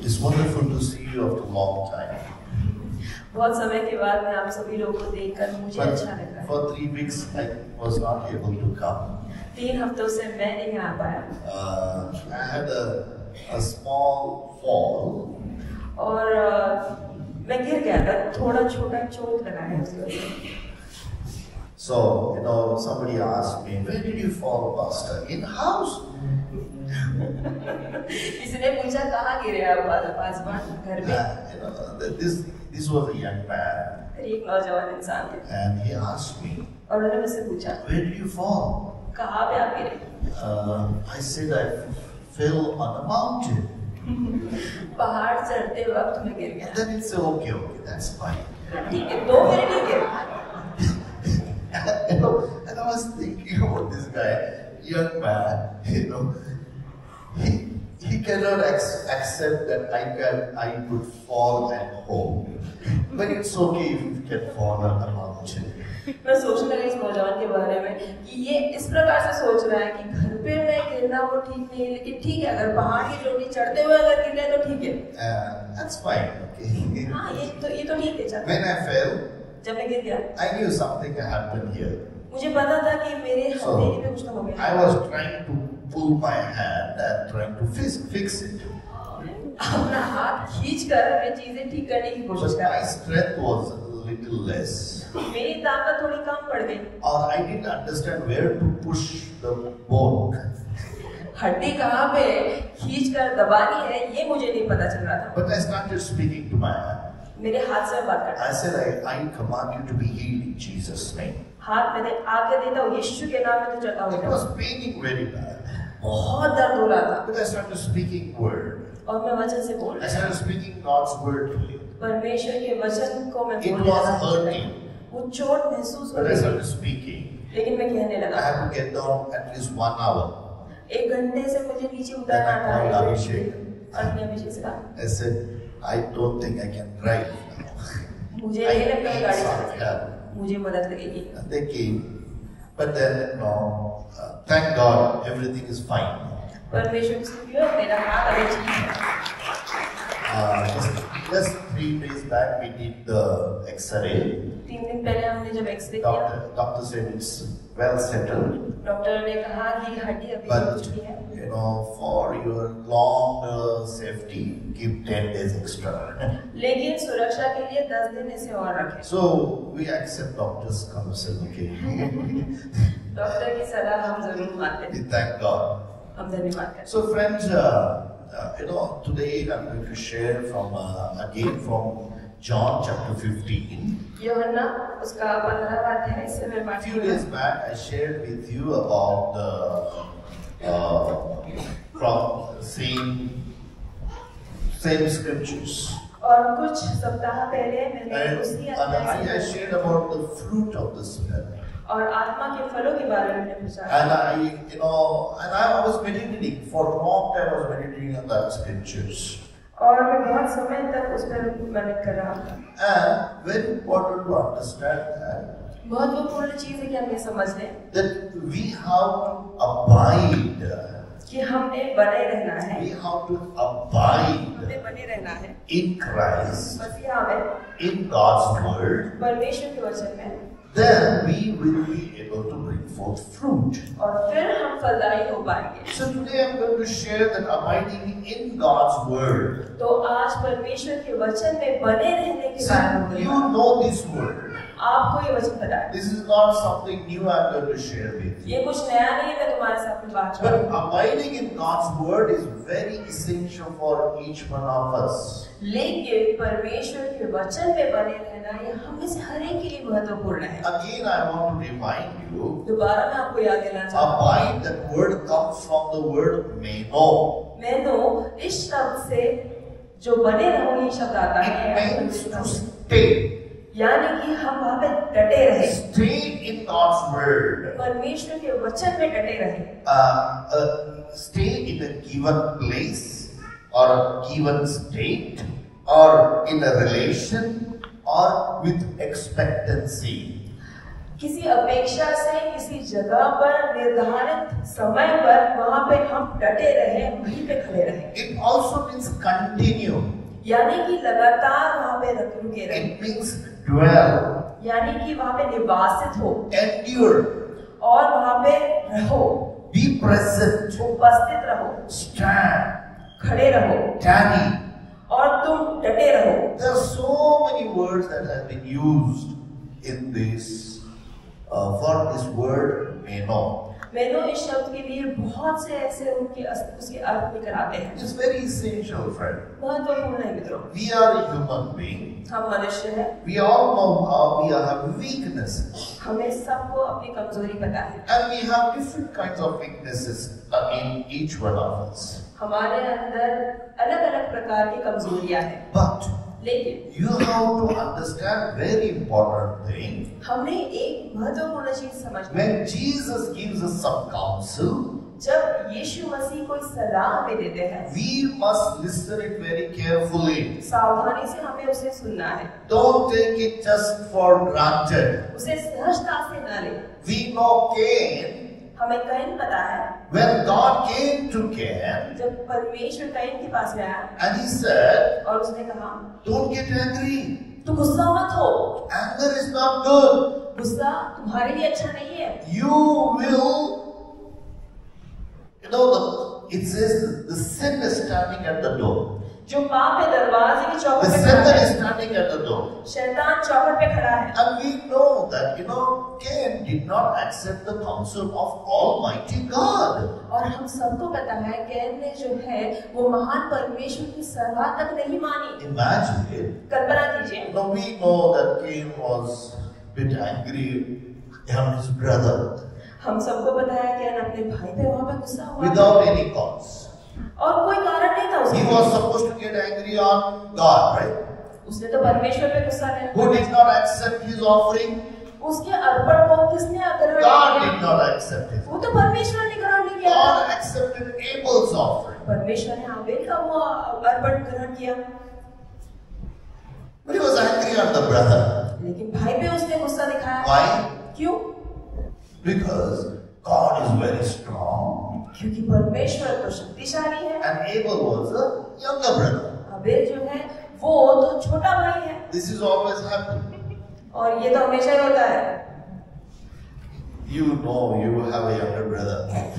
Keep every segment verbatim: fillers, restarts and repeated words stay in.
It's wonderful to see you after a long time. बहुत समय के बाद मैं आप सभी लोगों को देखकर मुझे But अच्छा लग रहा है। for three weeks I was not able to come. तीन हफ्तों से मैं नहीं आ पाया। Uh, I had a, a small fall. और uh, मैं गिर गया था, थोड़ा छोटा चोट लगा है उस वजह से। So, you know, somebody asked me, where did you fall, Pastor? In house? इसने पूछा कहाँ गिरे आप पासवान घर में? Uh, you know, this this was a young man. एक नौजवान इंसान थे। And he asked me, और उन्होंने मुझसे पूछा, where did you fall? कहाँ पे आप गिरे? Uh, I said I fell on a mountain. पहाड़ चढ़ते वक्त मैं गिर गया। And then he said, okay, okay, that's fine. ठीक है, दो मिनट ही गिरे। You know, and I was thinking about this guy, young man, you know, he he cannot ac- accept that I can I could fall at home, but it's okay if you can fall on a mountain. मैं सोचने लगी इस नौजवान के बारे में कि ये इस प्रकार से सोच रहा है कि घर पे मैं गिरना वो ठीक नहीं है, लेकिन ठीक है अगर पहाड़ की चोटी चढ़ते हुए अगर गिर जाए तो ठीक है। Uh, that's fine, okay. हाँ ये तो ये तो ठीक है चल। When I fell, जब मैं गिर गया, I knew something had happened here. मुझे पता था कि मेरे हथेली पे कुछ तो हो गया। I was trying to pull my hand and trying to fix fix it. अपना हाथ खींचकर मैं चीजें ठीक करने की कोशिश But कर my रहा strength was a little less. था। मेरी ताकत थोड़ी कम पड़ गई। Or I didn't understand where to push the bone. हड्डी कहाँ पे खींचकर दबानी है ये मुझे नहीं पता चल रहा था। But I started speaking to my hand. मेरे हाथ से मैं बात करता। I said, I, I command you to be healed in Jesus' name. हाथ मैंने आगे देता हूँ यीशु के नाम में तो चलता It हूँ। was paining very bad. बहुत दर्द हो रहा था। But I started speaking word. और मैं वचन से बोल I रहा started speaking God's word to him. था। परमेश्वर के वचन को मैं It बोल was रहा था। hurting. वो चोट महसूस हो But I रही started थी। speaking. लेकिन मैं कहने I लगा। had to get down at least one hour. एक घंटे से मुझे नीचे Then उतरना I था। called Abhishek. और मैं अभिषेक से कहा, I said, I don't think I can drive now. मुझे I नहीं लगता need गाड़ी some चलाने help. की। मुझे मदद लगेगी। And they came. But then, no, uh, thank God, everything is fine. परमेश्वर की स्तुति हो, मेरा हाथ अभी ठीक है। Uh, just, just three days back, we did the X-ray. तीन दिन पहले हमने जब एक्सरे किया, Doctor, doctor said it's well settled. Doctor ने कहा कि हड्डी अभी ठीक हो But, चुकी है। you know, for your long uh, safety, give ten days extra. लेकिन सुरक्षा के लिए दस दिन इसे और रखें। So, we accept doctor's counsel, okay? Doctor की सलाह हम जरूर मानते We हैं। thank God. हम धन्यवाद करते So, friends, uh, uh, you know, today I'm going to share from, uh, again from John chapter fifteen. हैं। यूहन्ना उसका पंद्रहवां अध्याय से मैं A पाठ few करूँगा। days back, I shared with you about the uh, from same same scriptures, और कुछ सप्ताह पहले मैंने and, उसी and अध्याय I, I से shared about the fruit of the spirit, और आत्मा के फलों के बारे में मैंने पूछा। and I, you know, and I was meditating for a long time. I was meditating on that scriptures, और मैं बहुत समय तक उस पर मेहनत कर रहा था। and very important to understand that महत्वपूर्ण चीज है कि हम ये समझ लें that we have to abide. कि हमने बने रहना है। We have to abide हमें बने रहना है in Christ, मसीहा में, in God's word. परमेश्वर के वचन में, Then we will be able to bring forth fruit. और फिर हम फलदायी हो पाएंगे। So today I'm going to share that abiding in God's word. तो आज परमेश्वर के वचन में बने रहने के So बारे में you know this word. आपको ये वचन पता है। This is not something new I'm going to share with you. ये कुछ नया नहीं है, मैं तुम्हारे साथ में बात But करूँ। abiding in God's word is very essential for each one of us. लेकिन परमेश्वर के वचन में बने रहना ये हम में से हर एक के लिए महत्वपूर्ण है। Again, I want to remind you, दोबारा मैं आपको याद दिलाना चाहता हूँ। abide, that word comes from the word meno. मैंनो इस शब्द से जो बने रहो ये शब्द आता It means to है, stay. यानी कि हम वहाँ पे डटे रहे, Stay in God's word. परमेश्वर के वचन में डटे रहे, Uh, uh, stay in a given place or a given state or in a relation or with expectancy. किसी अपेक्षा से किसी जगह पर निर्धारित समय पर वहाँ पे पे हम डटे रहे, वहीं पे खड़े रहे। It also means continue. यानी कि लगातार वहाँ पे रुके रहे। It means dwell. यानी कि वहाँ पे निवासित हो, Endure. और वहाँ पे रहो, Be present. उपस्थित रहो, Stand. खड़े रहो, Tarry. और तुम डटे रहो। There are so many words that have been used in this, uh, for this word meno. मैंने इस शब्द के लिए बहुत से ऐसे उनके उसके अर्थ निकल आते हैं। It's very essential, friend. महत्वपूर्ण है मित्रों। We are a human being. हम मनुष्य हैं। We all know how we have weaknesses. हमें सबको अपनी कमजोरी पता है। And we have different kinds of weaknesses in each one of us. हमारे अंदर अलग-अलग प्रकार की कमजोरियां हैं। But लेकिन you have to understand very important thing. हमने एक महत्वपूर्ण चीज समझनी है। When Jesus gives us some counsel, जब यीशु मसीह कोई सलाह हमें देते हैं, we must listen it very carefully. सावधानी से हमें उसे सुनना है। Don't take it just for granted. उसे सहजता से न ले। We know Cain. हमें कैन पता है। When God came to Cain, जब परमेश्वर कैन के पास आया and he said, और उसने कहा, don't get angry. तू गुस्सा मत हो। Anger is not good. गुस्सा तुम्हारे लिए अच्छा नहीं है। You will, you know, the, it says the sin is standing at the door. जो पाप है दरवाजे की The चौखट पे खड़ा Satan is है। standing at the door. शैतान चौखट पे खड़ा है। And we know that, you know, Cain did not accept the counsel of Almighty God. और हम सबको पता है कैन ने जो है वो महान परमेश्वर की सलाह तक नहीं मानी। Imagine it. कल्पना कीजिए। Now we know that Cain was a bit angry on his brother हम सबको पता है कैन अपने भाई पे वहाँ पे गुस्सा हुआ without any cause. और कोई कारण नहीं था He उसके। was supposed to get angry on God, right? उसने तो परमेश्वर पे गुस्सा किया। Who did not accept his offering? उसके अर्पण को किसने ग्रहण God किया? did not accept it. वो तो परमेश्वर ने ग्रहण नहीं किया। God accepted Abel's offering. परमेश्वर ने आबेल का वो अर्पण ग्रहण किया। But he was angry on the brother. लेकिन भाई पे उसने गुस्सा दिखाया। Why? क्यों? Because God is very strong क्योंकि परमेश्वर तो शक्तिशाली है। and Abel was a younger brother. Abel जो है वो तो छोटा भाई है। This is always happening. और ये तो हमेशा ही होता है। You know you have a younger brother.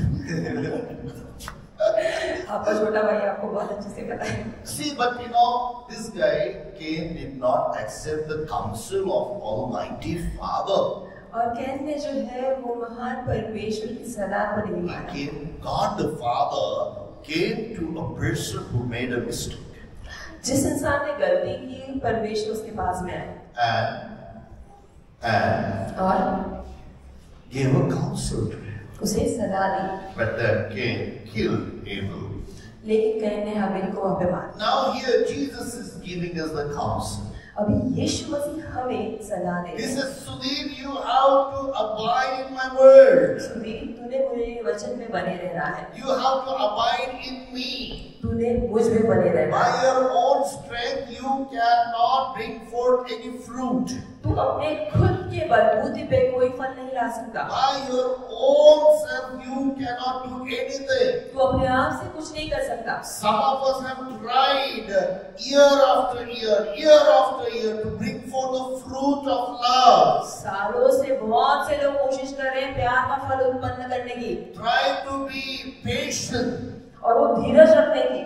आपका छोटा भाई आपको बहुत अच्छे से पता है। See, but you know, this guy Cain did not accept the counsel of Almighty Father. और कैन ने जो है वो महान परमेश्वर की सलाह को नहीं माना। He came, God the Father came to a person who made a mistake. जिस इंसान ने गलती की परमेश्वर उसके पास में आया And and और gave a counsel to him. उसे सलाह दी। But then Cain killed Abel. लेकिन कैन ने हाबिल को वहाँ पे मारा। Now here Jesus is giving us the counsel. अभी यीशु मसीह हमें सलाह दे। He says, Sudhir, you have to abide in my word. Sudhir, तूने मेरे वचन में बने रहना है। You have to abide in me. तूने मुझ में बने रहना By है। your own strength, you cannot bring forth any fruit. तू अपने खुद के बलबूते पे कोई फल नहीं ला सकता। By your own self, you cannot do anything. तू अपने आप से कुछ नहीं कर सकता। Some of us have tried year after year, year after year to bring forth the fruit of love. सालों से बहुत से लोग कोशिश कर रहे हैं प्यार का फल उत्पन्न करने की। Try to be patient. और वो धीरज रखने की।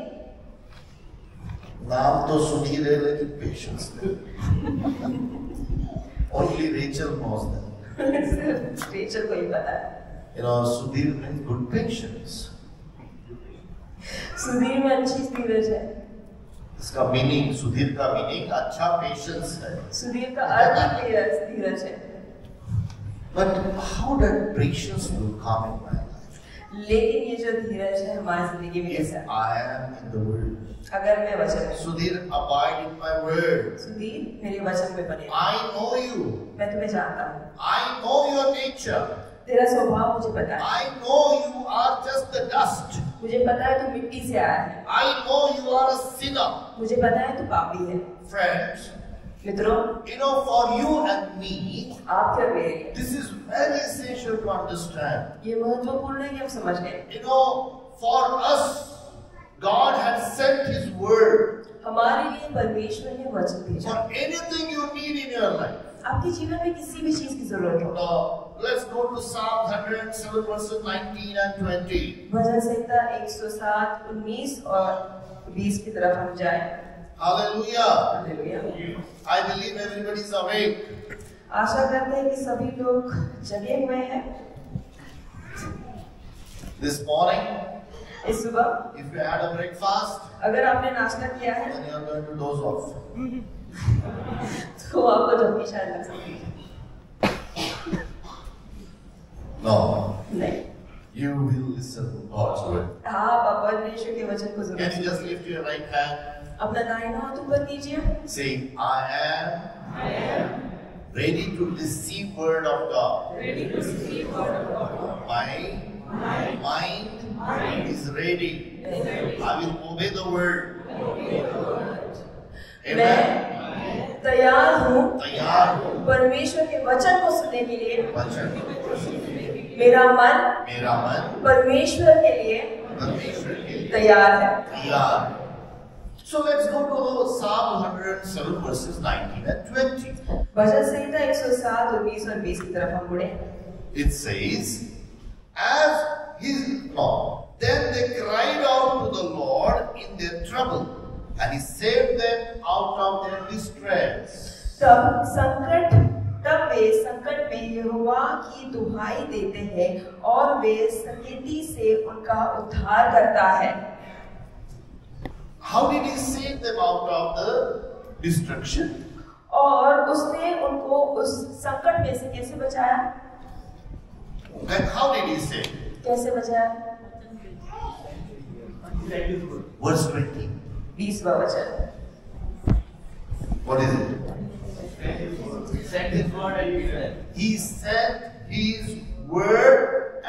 नाम तो सुधीर है लेकिन पेशेंस नहीं। Only Rachel knows that. Rachel को ही पता है। You know, Sudhir means good patience. Sudhir में अच्छी धीरज है। इसका मीनिंग, सुधीर का मीनिंग अच्छा पेशेंस है। सुधीर का अर्थ ही धीरज धीरज है। But how that patience will come in my life? लेकिन ये जो धीरज है हमारी जिंदगी में कैसा? If I am in the word. अगर मैं वचन में। Sudhir, abide in my word. Sudhir मेरे वचन में बने। I know you. मैं तुम्हें जानता हूँ। I know your nature. तेरा स्वभाव मुझे पता है। I know you are just the dust. मुझे पता है तू मिट्टी से आया है। I know you are a sinner. मुझे पता है तू पापी है। Friends, मित्रों, you know, for you and me, आप क्या मेरे लिए? this is very essential to understand. ये महत्वपूर्ण है कि हम समझ लें। You know, for us, God had sent His word. हमारे लिए परमेश्वर ने वचन भेजा। For anything you need in your life. आपके जीवन में किसी भी चीज की जरूरत हो। Now, let's go to Psalm one hundred seven verses nineteen and twenty. भजन संहिता एक सौ सात, उन्नीस और बीस की तरफ हम जाएं। Hallelujah. Hallelujah. I believe everybody is awake. आशा करते हैं कि सभी लोग जगे हुए हैं। This morning, इस सुबह if you had a breakfast, अगर आपने नाश्ता किया है then you are going to doze off. तो आपको झपकी शायद लग सकती है। No. नहीं। You will listen to God's word. आप परमेश्वर के वचन को जरूर। Can you just lift your right hand? अपना दाहिना हाथ ऊपर कीजिए। Say, I am, I am ready to receive word of God. Ready to receive word of God. My, my mind, mind is ready. ready. I will obey the word. Obey the word. Amen. तैयार हूँ तैयार हूँ परमेश्वर के वचन को सुनने के लिए। वचन मेरा मन मेरा मन परमेश्वर के लिए परमेश्वर के लिए तैयार है। तैयार। So let's go to Psalm one hundred seven verses nineteen and twenty. भजन संहिता एक सौ सात, उन्नीस और बीस की तरफ हम मुड़े। It says, as his no, then they cried out to the Lord in their trouble, and He saved them out of their distress. तब संकट तब वे संकट में यहोवा की दुहाई देते हैं और वे सकेती से उनका उद्धार करता है। How did He save them out of the destruction? और उसने उनको उस संकट में से कैसे बचाया? And how did He save? कैसे बचाया? Verse twenty. बीसवां वचन। What is it? Sent His word and He said. He sent His word,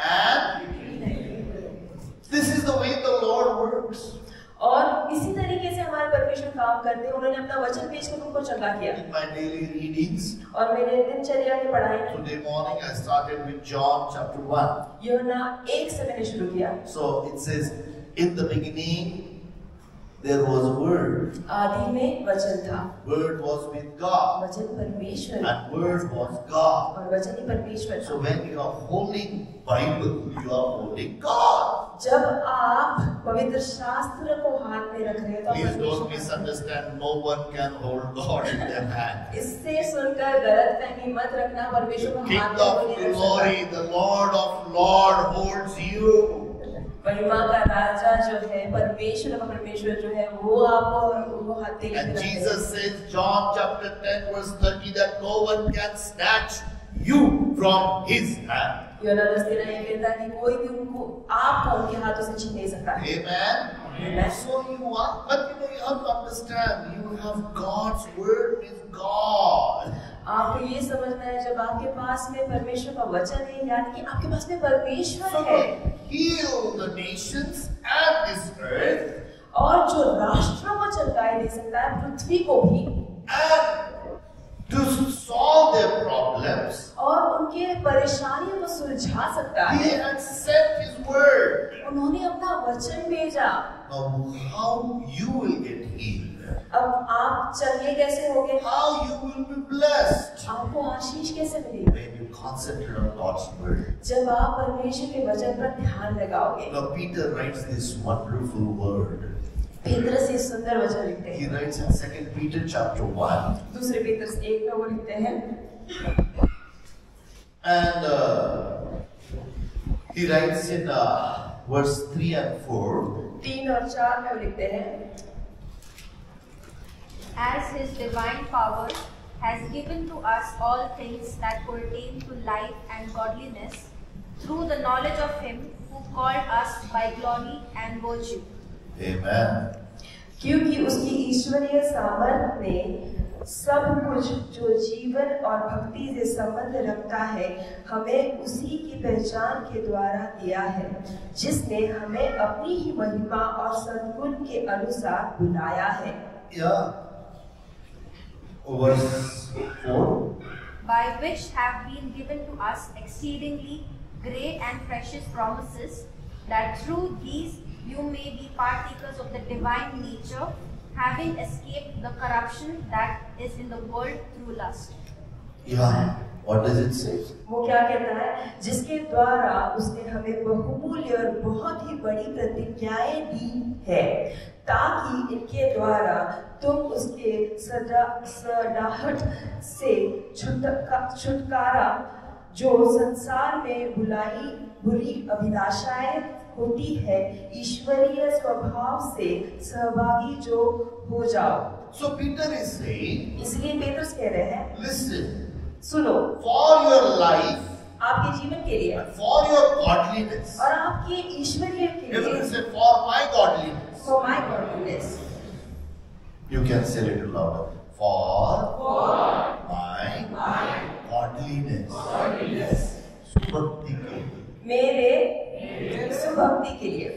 and this is the way the Lord works. और इसी तरीके से हमारे परमेश्वर काम करते हैं। उन्होंने अपना वचन भेजकर उनको चंगा किया। In my daily readings, और मेरे दिनचर्या की पढ़ाई में today morning I started with John chapter one. यूहन्ना एक से मैंने शुरू किया। So it says, in the beginning there was a word. आदि में वचन था। Word was with God, वचन परमेश्वर and word was God. और वचन ही परमेश्वर So था। when you are holding Bible, you are holding God. जब आप पवित्र शास्त्र को हाथ में रख रहे हो तो Please don't परमेश्वर misunderstand. No one can hold God in their hand. इससे सुनकर गलत फहमी मत रखना। परमेश्वर को King हाथ में of कोई नहीं रख glory, सकता। the Lord of Lord holds you. महिमा का राजा जो है परमेश्वर का परमेश्वर जो है वो आपको वो हाथ में And रखते हैं। Jesus says, John chapter ten verse thirty, that no one can snatch you from His hand. यूहन्ना दस तेरह ये कहता है कि कोई भी उनको आपको उनके हाथों से छीन नहीं सकता है। Amen. Amen. So you are, but you know, you have to understand, you have God's word with God. आपको ये समझना है जब आपके पास में परमेश्वर का वचन है यानी कि आपके पास में परमेश्वर So है heal the nations and this earth, और जो राष्ट्रों को चंगाई दे सकता है पृथ्वी को भी, and to solve their problems, और उनके परेशानियों को सुलझा सकता He है। had sent His word. उन्होंने अपना वचन भेजा। Now how you will get healed? अब आप चंगे कैसे होगे? How you will be blessed? आपको आशीष कैसे मिलेगी? When you concentrate on God's word. जब आप परमेश्वर के वचन पर ध्यान लगाओगे। Now Peter writes this wonderful word. पीतरस इस सुंदर वचन लिखते He हैं। writes in Second Peter chapter one, दूसरे पीतरस एक में वो लिखते हैं। and uh, he writes in uh, verse three and four. तीन और चार में वो लिखते हैं। As His divine power has given to us all things that pertain to life and godliness, through the knowledge of Him who called us by glory and virtue. Amen. क्योंकि उसकी ईश्वरीय सामर्थ ने सब कुछ जो जीवन और भक्ति से संबंध रखता है हमें उसी की पहचान के द्वारा दिया है, जिसने हमें अपनी ही महिमा और सद्गुण के अनुसार बुलाया है। Yeah. Verse four. By which have been given to us exceedingly great and precious promises, that through these you may be partakers of the divine nature, having escaped the corruption that is in the world through lust. Yeah, what does it say? वो क्या कहता है? जिसके द्वारा उसने हमें बहुमूल्य और बहुत ही बड़ी प्रतिज्ञाएं दी है, ताकि इनके द्वारा तुम उसके सदा सदाहट से छुटका छुटकारा जो संसार में बुलाई बुरी अभिलाषाएं होती है, ईश्वरीय स्वभाव से सहभागी जो हो जाओ। So Peter is saying, इसलिए पेट्रुस कह रहे हैं, listen, सुनो, for your life, आपके जीवन के लिए and for your godliness, और आपके ईश्वरीय के everyone लिए, say, for my godliness. for my godliness, You can say it louder. For, for my, my godliness. godliness. सुभक्ति के लिए. मेरे सुभक्ति के लिए।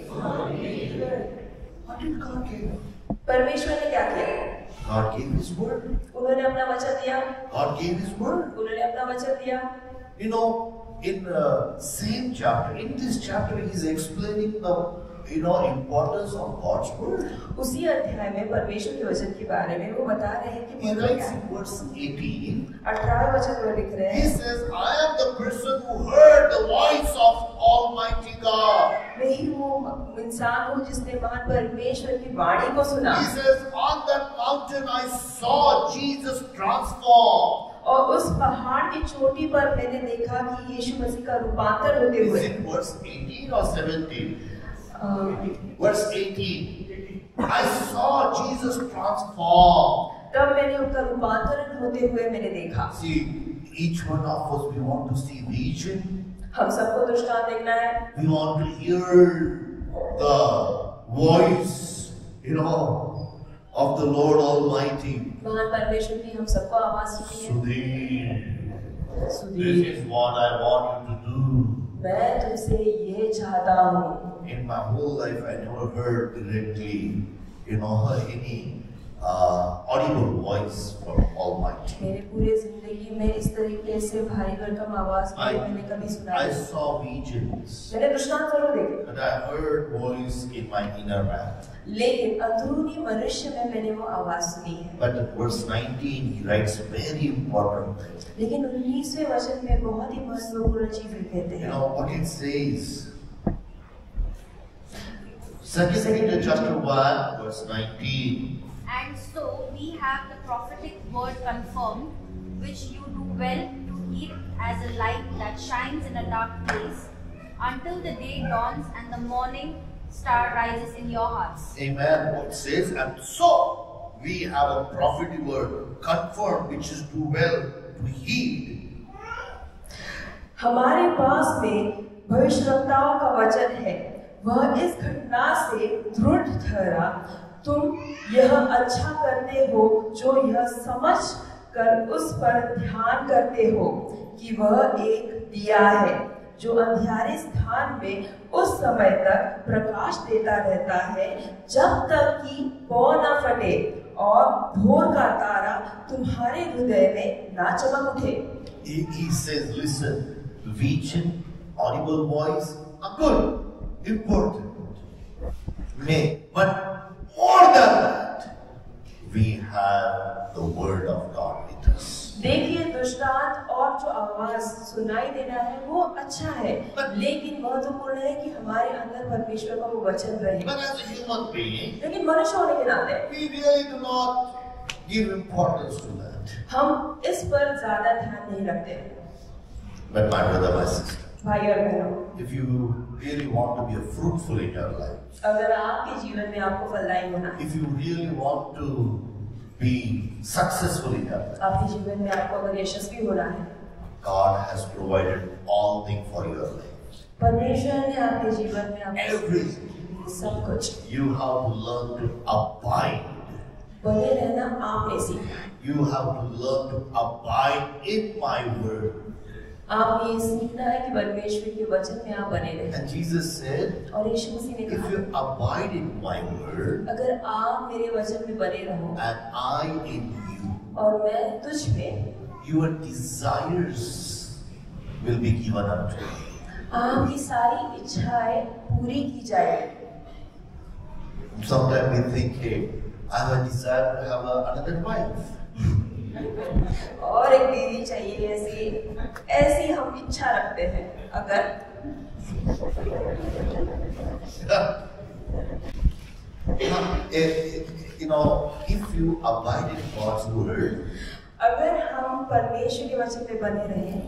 What did God give? परमेश्वर ने क्या किया? God gave His word. उन्होंने अपना वचन दिया। God gave His word. उन्होंने अपना वचन दिया। You know, in uh, same chapter, in this chapter, He is explaining the, you know, importance of God's word. उसी अध्याय में परमेश्वर के वचन के बारे में वो बता रहे हैं कि He मतलब writes क्या in है। verse eighteen. अठारहवें वचन में लिख रहे He हैं, says, I am the person who heard the voice of Almighty God. मैं ही वो इंसान हूँ जिसने महान परमेश्वर की वाणी को सुना। He says, on that mountain I saw Jesus transform. और उस पहाड़ की चोटी पर मैंने देखा कि यीशु मसीह का रूपांतर होते Is हुए। it verse eighteen or seventeen? A, Verse eighteen. I saw Jesus transform. तब मैंने उनका रूपांतरण होते हुए मैंने देखा। See, each one of us, we want to see vision. हम सबको दृष्टांत देखना है। We want to hear the voice, you know, of the Lord Almighty. महान परमेश्वर की हम सबको आवाज सुनी है। Sudhir, this Sudhir, is what I want you to do. मैं तुमसे ये चाहता हूँ। In my whole life, I never heard directly, you know, any uh, audible voice from Almighty. मेरे पूरे जिंदगी में इस तरीके से भारी भरकम आवाज को I, मैंने कभी सुना I नहीं। saw visions, मैंने दृष्टांत जरूर देखे, but I heard voice in my inner man. लेकिन अंदरूनी मनुष्य में मैंने वो आवाज सुनी है। But in verse nineteen, he writes a very important thing. लेकिन उन्नीसवें वचन में बहुत ही महत्वपूर्ण चीज कहते You हैं। know what it says? Second Peter chapter one, verse nineteen. And so we have the prophetic word confirmed, which you do well to keep as a light that shines in a dark place, until the day dawns and the morning star rises in your hearts. Amen. It says, and so we have a prophetic word confirmed, which is do well to heed. हमारे पास में भविष्यवक्ताओं का वचन है, वह इस घटना से दृढ़ ठहरा, तुम यह अच्छा करते हो जो यह समझ कर उस पर ध्यान करते हो कि वह एक दिया है जो अंधियारे स्थान में उस समय तक प्रकाश देता रहता है जब तक कि पौ न फटे और भोर का तारा तुम्हारे हृदय में ना चमक उठे। He, he says, listen, vision, audible voice are good, important. May, but more than that, we have the word of God with us. देखिए, दृष्टांत और जो आवाज सुनाई देना है वो अच्छा है, लेकिन महत्वपूर्ण है कि हमारे अंदर परमेश्वर का वो वचन रहे। But as a human being, लेकिन मनुष्य होने के नाते we really do not give importance to that. हम इस पर ज्यादा ध्यान नहीं रखते। But my brother, my sister, भाई और बहनों, if you really want to be a fruitful in your life, अगर आपके जीवन में आपको फलदायी होना है, if you really want to be successful in your life, आपके जीवन में आपको अगर यशस्वी होना है, God has provided all things for your life. परमेश्वर ने आपके जीवन में आपको Everything. सब कुछ, You have to learn to abide. बने रहना आप में सीखना। You have to learn to abide in my word. आप ये सीखना है कि परमेश्वर के वचन में आप बने रहें। And Jesus said, और यीशु मसीह ने if कहा, you abide in my word अगर आप मेरे वचन में बने रहो and I in you, और मैं तुझ में, your desires will be given unto you. आपकी सारी इच्छाएं पूरी की जाए. Sometimes we think, hey, I have a desire to have a, another wife. और एक बीवी चाहिए, ऐसी ऐसी हम इच्छा रखते हैं. अगर you know, if you abide in God's word, अगर हम परमेश्वर के वचन पे बने रहें,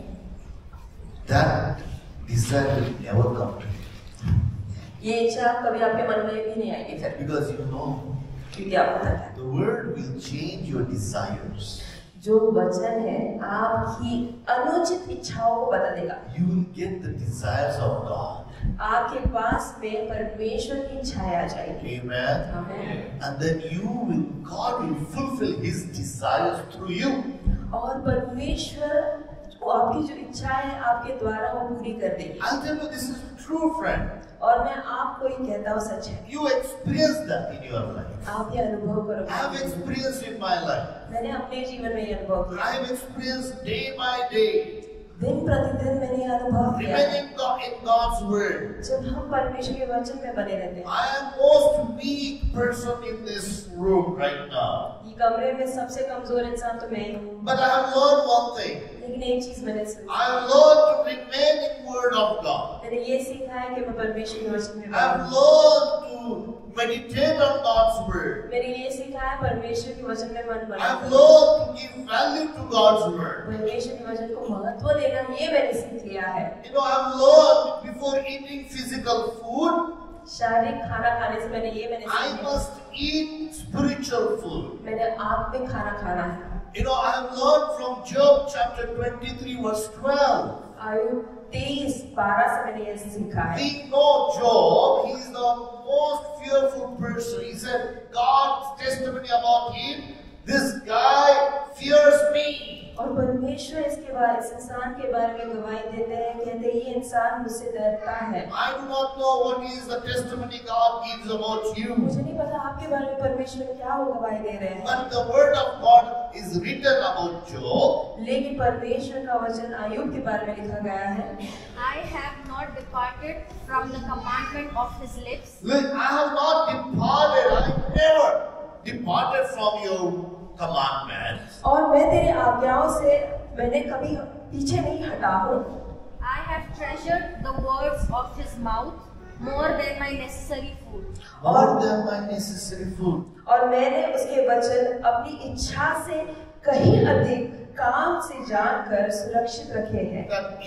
that desire will never come to you. ये इच्छा कभी आपके मन में भी नहीं आएगी फिर. Because you know, क्योंकि आपको पता है the word will change your desires. जो वचन है आपकी अनुचित इच्छाओं को बदल देगा. You will get the desires of God. आपके पास में परमेश्वर की इच्छाएं आ जाएगी. Amen. आमीन. And then you will, God will fulfill His desires through you. और परमेश्वर वो आपकी जो इच्छाएं हैं आपके द्वारा वो पूरी कर देगी. I'll tell you, this is true, friend. और मैं आपको ये कहता हूँ सच है. You experience that in your life. आप ये अनुभव I करोगे. have experienced in my life. मैंने अपने जीवन में ये अनुभव I किया. have experienced day by day. दिन प्रतिदिन मैंने ये अनुभव किया. Remaining God in God's word. जब हम परमेश्वर के वचन में बने रहते हैं. I am most weak person in this room right now. ये कमरे में सबसे कमजोर इंसान तो मैं ही हूँ. But I have learned one thing. लेकिन एक चीज मैंने सीखी. I have learned to remain in word of God. मैंने ये सीखा है कि मैं परमेश्वर के वचन में I have बना. learned to meditate on God's word. मैंने ये सीखा है परमेश्वर के वचन में मन I बना. have learned to give value to God's word. परमेश्वर के वचन को महत्व देना ये मैंने सीख लिया है. You know, I have learned before eating physical food, शारीरिक खाना खाने से मैंने ये मैंने I सीखा है. must eat spiritual food. मैंने आत्मिक खाना खाना है. You know, I have learned from Job chapter twenty-three verse twelve. आयु तेईस बारह से मैंने ये सीखा है. We know Job, he is the most fearful person. He said, God's testimony about him, this guy fears me. और परमेश्वर इसके बारे इस इंसान के बारे में गवाही देते हैं. कहते हैं ये इंसान मुझसे डरता है. I do not know what is the testimony God gives about you. मुझे नहीं पता आपके बारे में परमेश्वर क्या वो गवाही दे रहे हैं. But the word of God is written about Job. लेकिन परमेश्वर का वचन आयुब के बारे में लिखा गया है. I have not departed from the commandment of his lips. Look, I have not departed, I have never departed from your commandments. और मैं तेरे आज्ञाओं से मैंने कभी पीछे नहीं हटा हूँ. I have treasured the words of his mouth more than my necessary food. More than my necessary food. और मैंने उसके वचन अपनी इच्छा से कहीं अधिक काम से जानकर सुरक्षित रखे हैं. That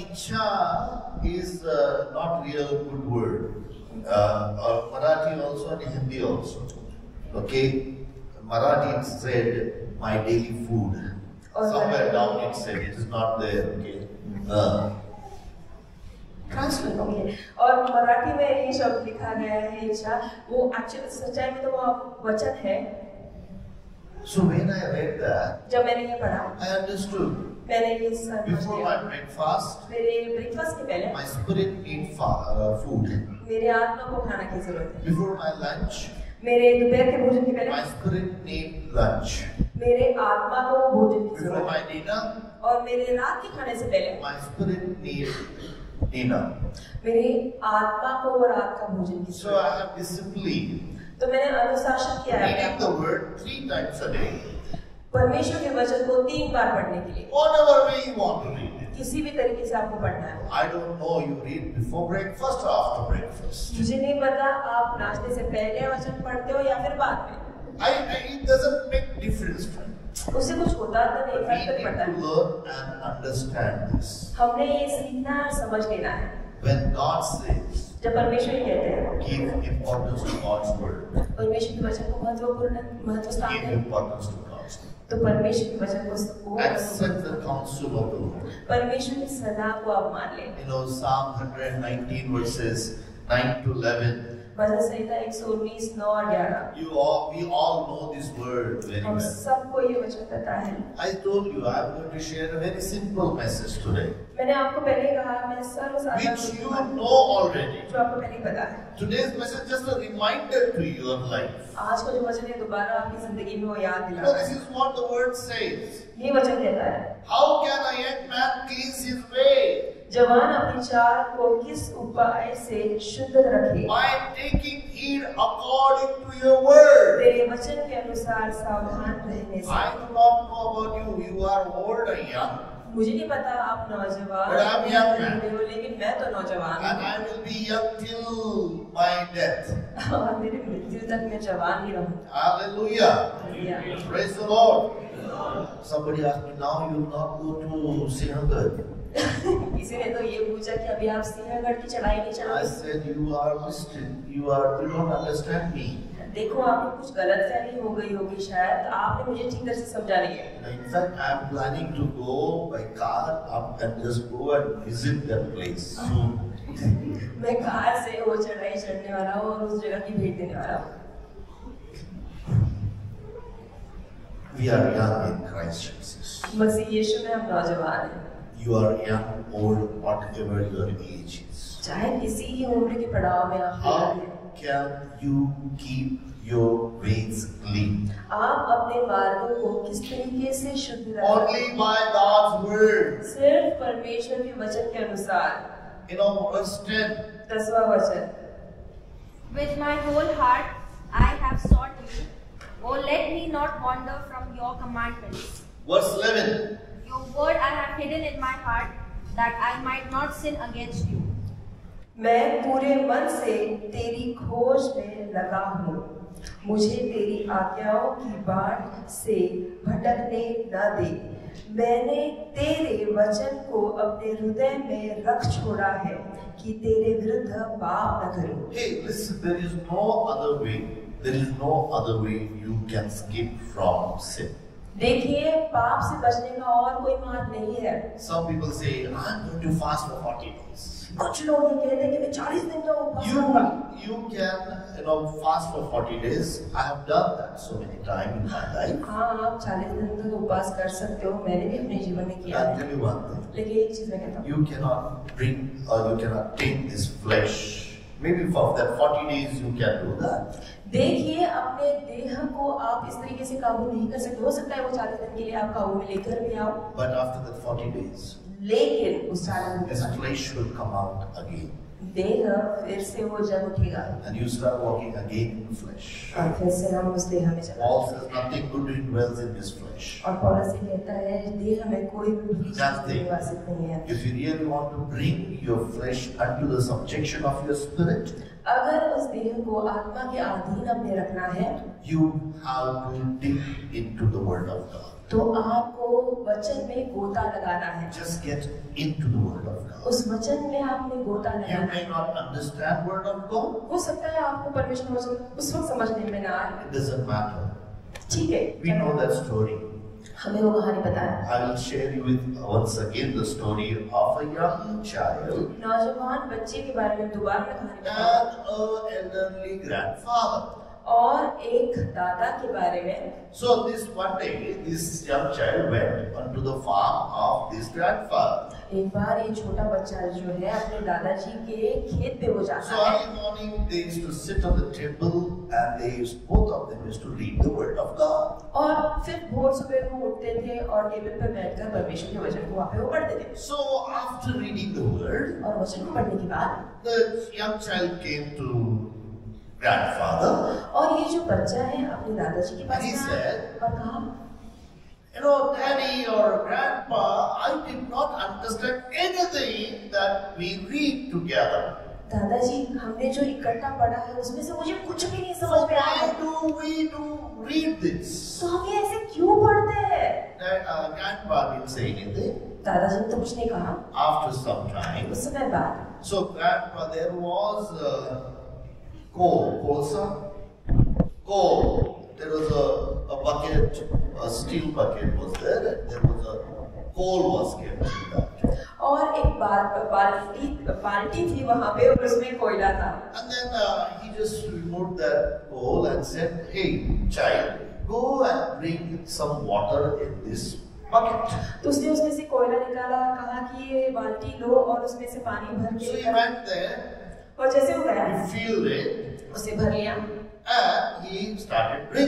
ichha is uh, not real good word. Uh, or Marathi also and Hindi also. Okay, Marathi it said my daily food. Somewhere down it said it is not there. Okay. Uh, translate होंगे. और मराठी में ये शब्द लिखा गया है इच्छा. वो एक्चुअली सच्चाई में तो वो वचन है. so when I read that, जब मैंने ये पढ़ा I understood. मैंने ये समझ Before my लिया. breakfast, मेरे ब्रेकफास्ट के पहले my spirit need fa- uh, food. मेरे आत्मा को खाना की जरूरत है. Before my lunch, मेरे दोपहर के भोजन के my पहले spirit need lunch. मेरे आत्मा को भोजन की Before जरूरत my है. dinner, और मेरे रात के खाने से पहले my spirit need dinner. मेरी आत्मा को रात का भोजन की So जरूरत I है. have discipline. तो मैंने अनुशासन किया है Reading the word three times a day. परमेश्वर के वचन को तीन बार पढ़ने के लिए. Whatever way you want to read it. किसी भी तरीके से आपको पढ़ना है. I don't know you read before breakfast or after breakfast. मुझे नहीं पता आप नाश्ते से पहले वचन पढ़ते हो या फिर बाद में. I, I, it doesn't make difference, friend. उससे कुछ होता तो नहीं, We फर्क need नहीं पड़ता. to learn and understand this. हमने ये सीखना और समझ लेना है. When God says, जब परमेश्वर ये कहते हैं give importance to God's word, परमेश्वर के वचन को महत्वपूर्ण महत्व स्थान give दें, importance to God's word. तो परमेश्वर के वचन को Accept the counsel of the Lord. परमेश्वर की सलाह को आप मान लें. You know, Psalm one nineteen verses nine to eleven. भजन संहिता एक सौ उन्नीस नौ और ग्यारह. You all, we all know this word very हम well. सबको ये वचन पता है. I told you I'm going to share a very simple message today, मैंने आपको पहले कहा मैं सर्वसाधारण which you know already. जो आपको पहले पता है. Today's message is just a reminder to your life. आज का जो वचन है दोबारा आपकी जिंदगी में वो याद You know, दिलाता this है. is what the word says. ये वचन कहता है How can a young man cleanse his way? जवान अपनी चाल को किस उपाय से शुद्ध रखे? By taking heed according to your word. तेरे वचन के अनुसार सावधान रहने से। I do not know about you. You are old or young. मुझे नहीं पता आप नौजवान But I'm young man. हो, लेकिन मैं तो नौजवान And I will be young till my death. हूँ और मेरी मृत्यु तक मैं जवान ही रहूँ। Hallelujah. Hallelujah. Praise the Lord. Somebody asked me, now you will not go to Srinagar. किसी ने तो ये पूछा कि अभी आप सिंहगढ़ की चढ़ाई नहीं I चढ़ोगे? said, you are listening. You are, you don't understand me. देखो आपको कुछ गलतफहमी हो गई होगी शायद, आपने मुझे ठीक तरह से समझा नहीं है। In fact, I am planning to go by car up and just go and visit that place soon. मैं कार से वो चढ़ाई चढ़ने वाला हूँ और उस जगह की भेंट देने वाला हूँ। We are young in Christ Jesus. मसीह यीशु में हम नौजवान हैं। You are young, old, whatever your age is. चाहे किसी ही उम्र के पड़ाव में आप How हैं, can you keep your ways clean? आप अपने मार्गों को किस तरीके से शुद्ध रखें? Only by God's word. सिर्फ परमेश्वर के वचन के अनुसार। You know, verse ten. दसवां वचन। With my whole heart I have sought you. Oh, let me not wander from your commandments. Verse eleven. Your word I have hidden in my heart, that I might not sin against you. मैं पूरे मन से तेरी खोज में लगा हूँ, मुझे तेरी आज्ञाओं की बाट से भटकने न दे। मैंने तेरे वचन को अपने हृदय में रख छोड़ा है कि तेरे विरुद्ध पाप न करूं। Hey, listen, there is no other way. There is no other way you can skip from sin. देखिए, पाप से बचने का और कोई मार्ग नहीं है। Some people say, I'm going to fast for forty days. कुछ लोग ये कहते हैं कि मैं चालीस दिन का उपवास You, करूंगा। you can, you know, fast for forty days. I have done that so many times in my life. हाँ, आप चालीस दिन तक उपवास कर सकते हो, मैंने भी अपने जीवन में किया I'll है। tell you one thing. लेकिन एक चीज मैं कहता हूँ, You cannot bring or you cannot take this flesh. Maybe for that forty days you can do that. देखिए, अपने देह को आप इस तरीके से काबू नहीं कर सकते। हो सकता है वो चालीस दिन के लिए आप काबू में लेकर भी आओ, But after that forty days, लेकिन उस चालीस दिन के this बाद flesh will come out again. देह फिर से वो जग उठेगा And you start walking again in the flesh. और फिर से हम उस देह में चला Paul says nothing good dwells in this flesh. और पौलुस ये कहता है, देह में कोई भी बुरी चीज Nothing. निवासित नहीं है। If you really want to bring your flesh under the subjection of your spirit, अगर उस देह को आत्मा के अधीन अपने रखना है, you have to dig into the word of God. तो आपको वचन में गोता लगाना है। Just get into the word of God. उस वचन में आपने गोता You लगाना may है। not understand word of God. हो सकता है आपको परमेश्वर वचन उस वक्त समझने में ना आए, It doesn't matter. ठीक है, We know that story. हमें वो कहानी पता है। I will share you with once again the story of a young child नौजवान बच्चे के बारे में दोबारा मैं कहानी बताऊं and an elderly grandfather. और एक दादा के बारे में। So this one day, this young child went onto the farm of this grandfather. एक बार ये छोटा बच्चा जो है अपने दादाजी के खेत पे वो So जाता है early morning they used to sit on the table and they used, both of them used to read the word of God. और फिर भोर सुबह वो उठते थे और टेबल पे बैठकर परमेश्वर के वचन को वहाँ पे वो पढ़ते थे। So after reading the word, और वचन को पढ़ने के बाद the young child came to grandfather. और ये जो बच्चा है अपने दादाजी के पास And he आया said, और कहा, you know, Daddy or Grandpa, I did not understand anything that we read together. दादाजी हमने जो इकट्ठा पढ़ा है उसमें से मुझे कुछ भी नहीं So समझ में आया। why do we do read this? तो हम ये ऐसे क्यों पढ़ते हैं? That, uh, Grandpa didn't say anything. दादाजी ने तो कुछ नहीं कहा। After some time, उस समय बाद so Grandpa, there was uh, coal, kolsa, coal. There was a, a bucket, a steel bucket was there, and there was a coal was kept in that. और एक बार बाल्टी बाल्टी थी वहाँ पे और उसमें कोयला था। And then uh, he just removed that coal and said, "Hey, child, go and bring some water in this bucket." तो उसने उसमें से कोयला निकाला, कहा कि ये बाल्टी लो और उसमें से पानी भर So he के went there, और जैसे वो गया he filled it, उसे भर लिया and he started bringing it.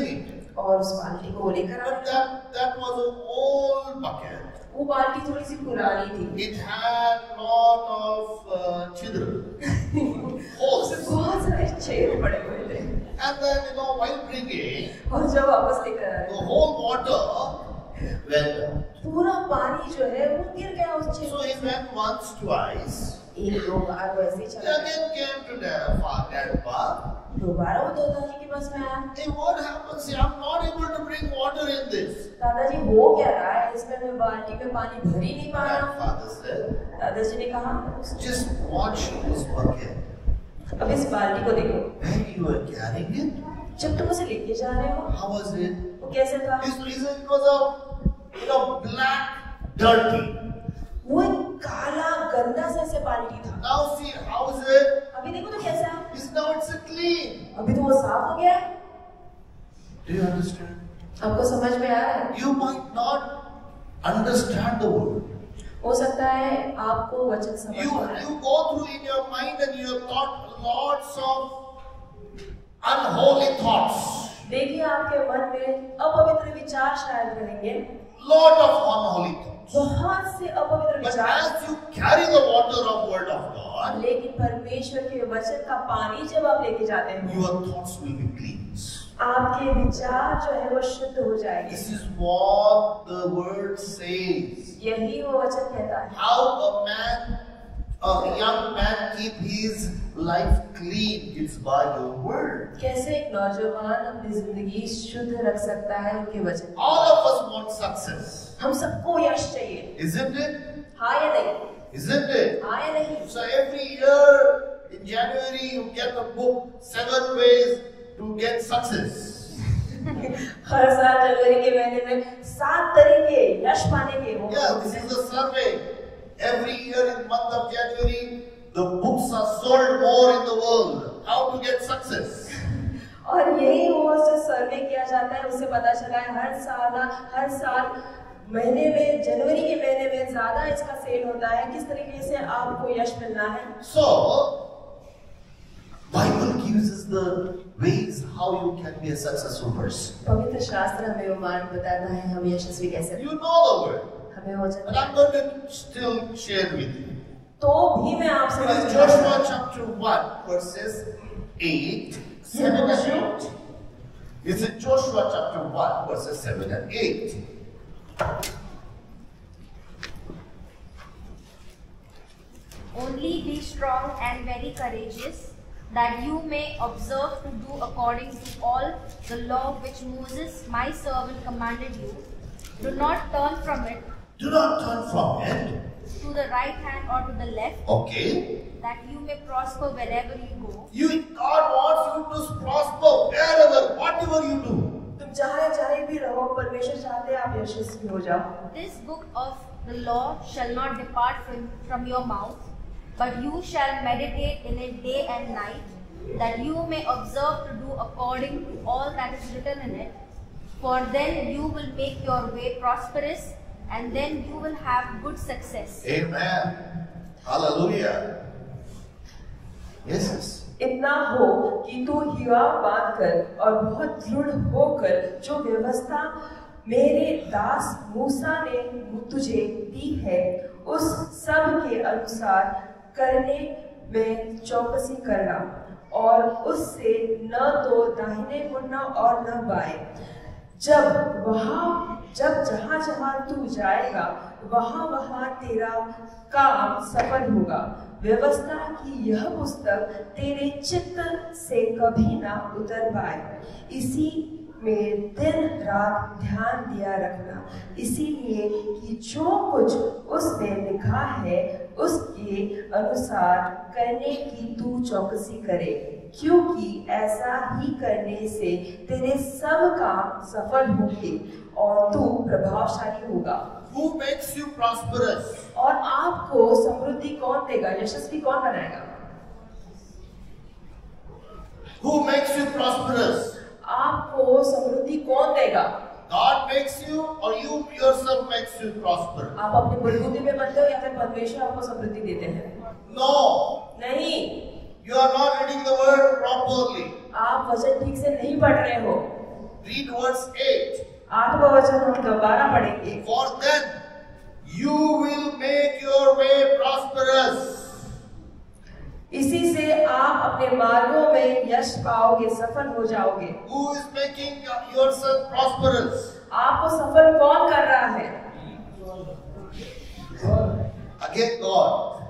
और उस बाल्टी को वो लेकर But आया। that, that was an old bucket. वो बाल्टी थोड़ी सी पुरानी थी। It had lot of uh, chidra, holes. उसमें बहुत सारे छेद पड़े हुए थे। And then, you know, while bringing, और जब वापस लेकर आए the whole water went down. पूरा पानी जो है वो गिर गया उस छेद So he में। went once, twice. एक दो बार वैसे ही He चला गया। again came to the father bath. दोबारा वो दादाजी के पास में आया। Hey, what happens here? I'm not able to bring water in this. दादाजी हो क्या रहा है इसमें, मैं बाल्टी में पानी भर ही नहीं पा रहा। Grandfather said, दादाजी ने कहा just watch this bucket. अब इस बाल्टी को देखो, When you were carrying it, जब तुम उसे लेके जा रहे हो how was it? वो कैसे था? This reason it was a, you know, black, dirty. वो एक काला गंदा सा ऐसे बाल्टी था। Now see, how is it? अभी देखो तो कैसा है? It's now it's a clean. अभी तो वो साफ हो गया है। Do you understand? आपको समझ में आ रहा है? You might not understand the word. हो सकता है आपको वचन समझ You में आए। you go through in your mind and you have thought lots of unholy thoughts. देखिए आपके मन में अपवित्र विचार शायद रहेंगे, Lot of unholy thoughts. बहुत से अपवित्र But विचार। as you carry the water of word of God, लेकिन परमेश्वर के वचन का पानी जब आप लेके जाते हैं, your thoughts will be cleansed. आपके विचार जो है वो शुद्ध हो जाएंगे। This is what the word says. यही वो वचन कहता है। How a man, a young man keep his life clean, it's by your word. कैसे एक नौजवान अपनी जिंदगी शुद्ध रख सकता है उनके वचन। All of us want success, हम सबको यश चाहिए, isn't it? हाँ या नहीं? Isn't it? हाँ या नहीं? So every year in January you get a book, seven ways to get success. हर साल जनवरी के महीने में सात तरीके यश पाने के होंगे। Yeah, this is a survey. Every year in month of January, the books are sold more in the world. How to get success? और यही वो जो सर्वे किया जाता है उससे पता चला है हर साल हर साल महीने में जनवरी के महीने में ज्यादा इसका सेल होता है, किस तरीके से आपको यश मिलना है। So, Bible gives us the ways how you can be a successful person. पवित्र शास्त्र हमें वो मार्ग बताता है हम यशस्वी कैसे। You know the word, हमें वो but I'm going to still share with you. तो भी मैं आपसे It is Joshua chapter one, verses eight, seven and eight. It's in Joshua chapter one, verses seven and eight. Only be strong and very courageous, that you may observe to do according to all the law which Moses my servant commanded you. Do not turn from it Do not turn from it. to the right hand or to the left, Okay. that you may prosper wherever you go. You, God wants you to prosper wherever, whatever you do. तुम जहाँ जहाँ भी रहो परमेश्वर चाहते हैं आप यशस्वी हो जाओ। This book of the law shall not depart from, from your mouth, but you shall meditate in it day and night, that you may observe to do according to all that is written in it. For then you will make your way prosperous, and then you will have good success. Amen. Hallelujah. Yes, yes. इतना हो कि तू हिया बांध कर और बहुत दृढ़ होकर जो व्यवस्था मेरे दास मूसा ने तुझे दी है उस सब के अनुसार करने में चौकसी करना, और उससे न तो दाहिने मुड़ना और न बाएं। जब वहाँ जब जहाँ जहाँ तू जाएगा वहाँ वहाँ तेरा काम सफल होगा। व्यवस्था की यह पुस्तक तेरे चित्त से कभी ना उतर पाए, इसी में दिन रात ध्यान दिया रखना, इसीलिए कि जो कुछ उसने लिखा है उसके अनुसार करने की तू चौकसी करे, क्योंकि ऐसा ही करने से तेरे सब काम सफल होंगे और तू प्रभावशाली होगा। Who makes you prosperous? और आपको समृद्धि कौन देगा, यशस्वी कौन बनाएगा? Who makes you prosperous? आपको समृद्धि कौन देगा? God makes you or you yourself makes you prosper? आप अपनी बलबूती में बनते हो या फिर परमेश्वर आपको समृद्धि देते हैं? No. नहीं, You are not reading the word properly. आप वचन ठीक से नहीं पढ़ रहे हो। read verse eight. आठवां वचन हम दोबारा पढ़ेंगे। For then you will make your way prosperous. इसी से आप अपने मार्गों में यश पाओगे, सफल हो जाओगे। Who is making yourself prosperous? आपको सफल कौन कर रहा है? Again, God.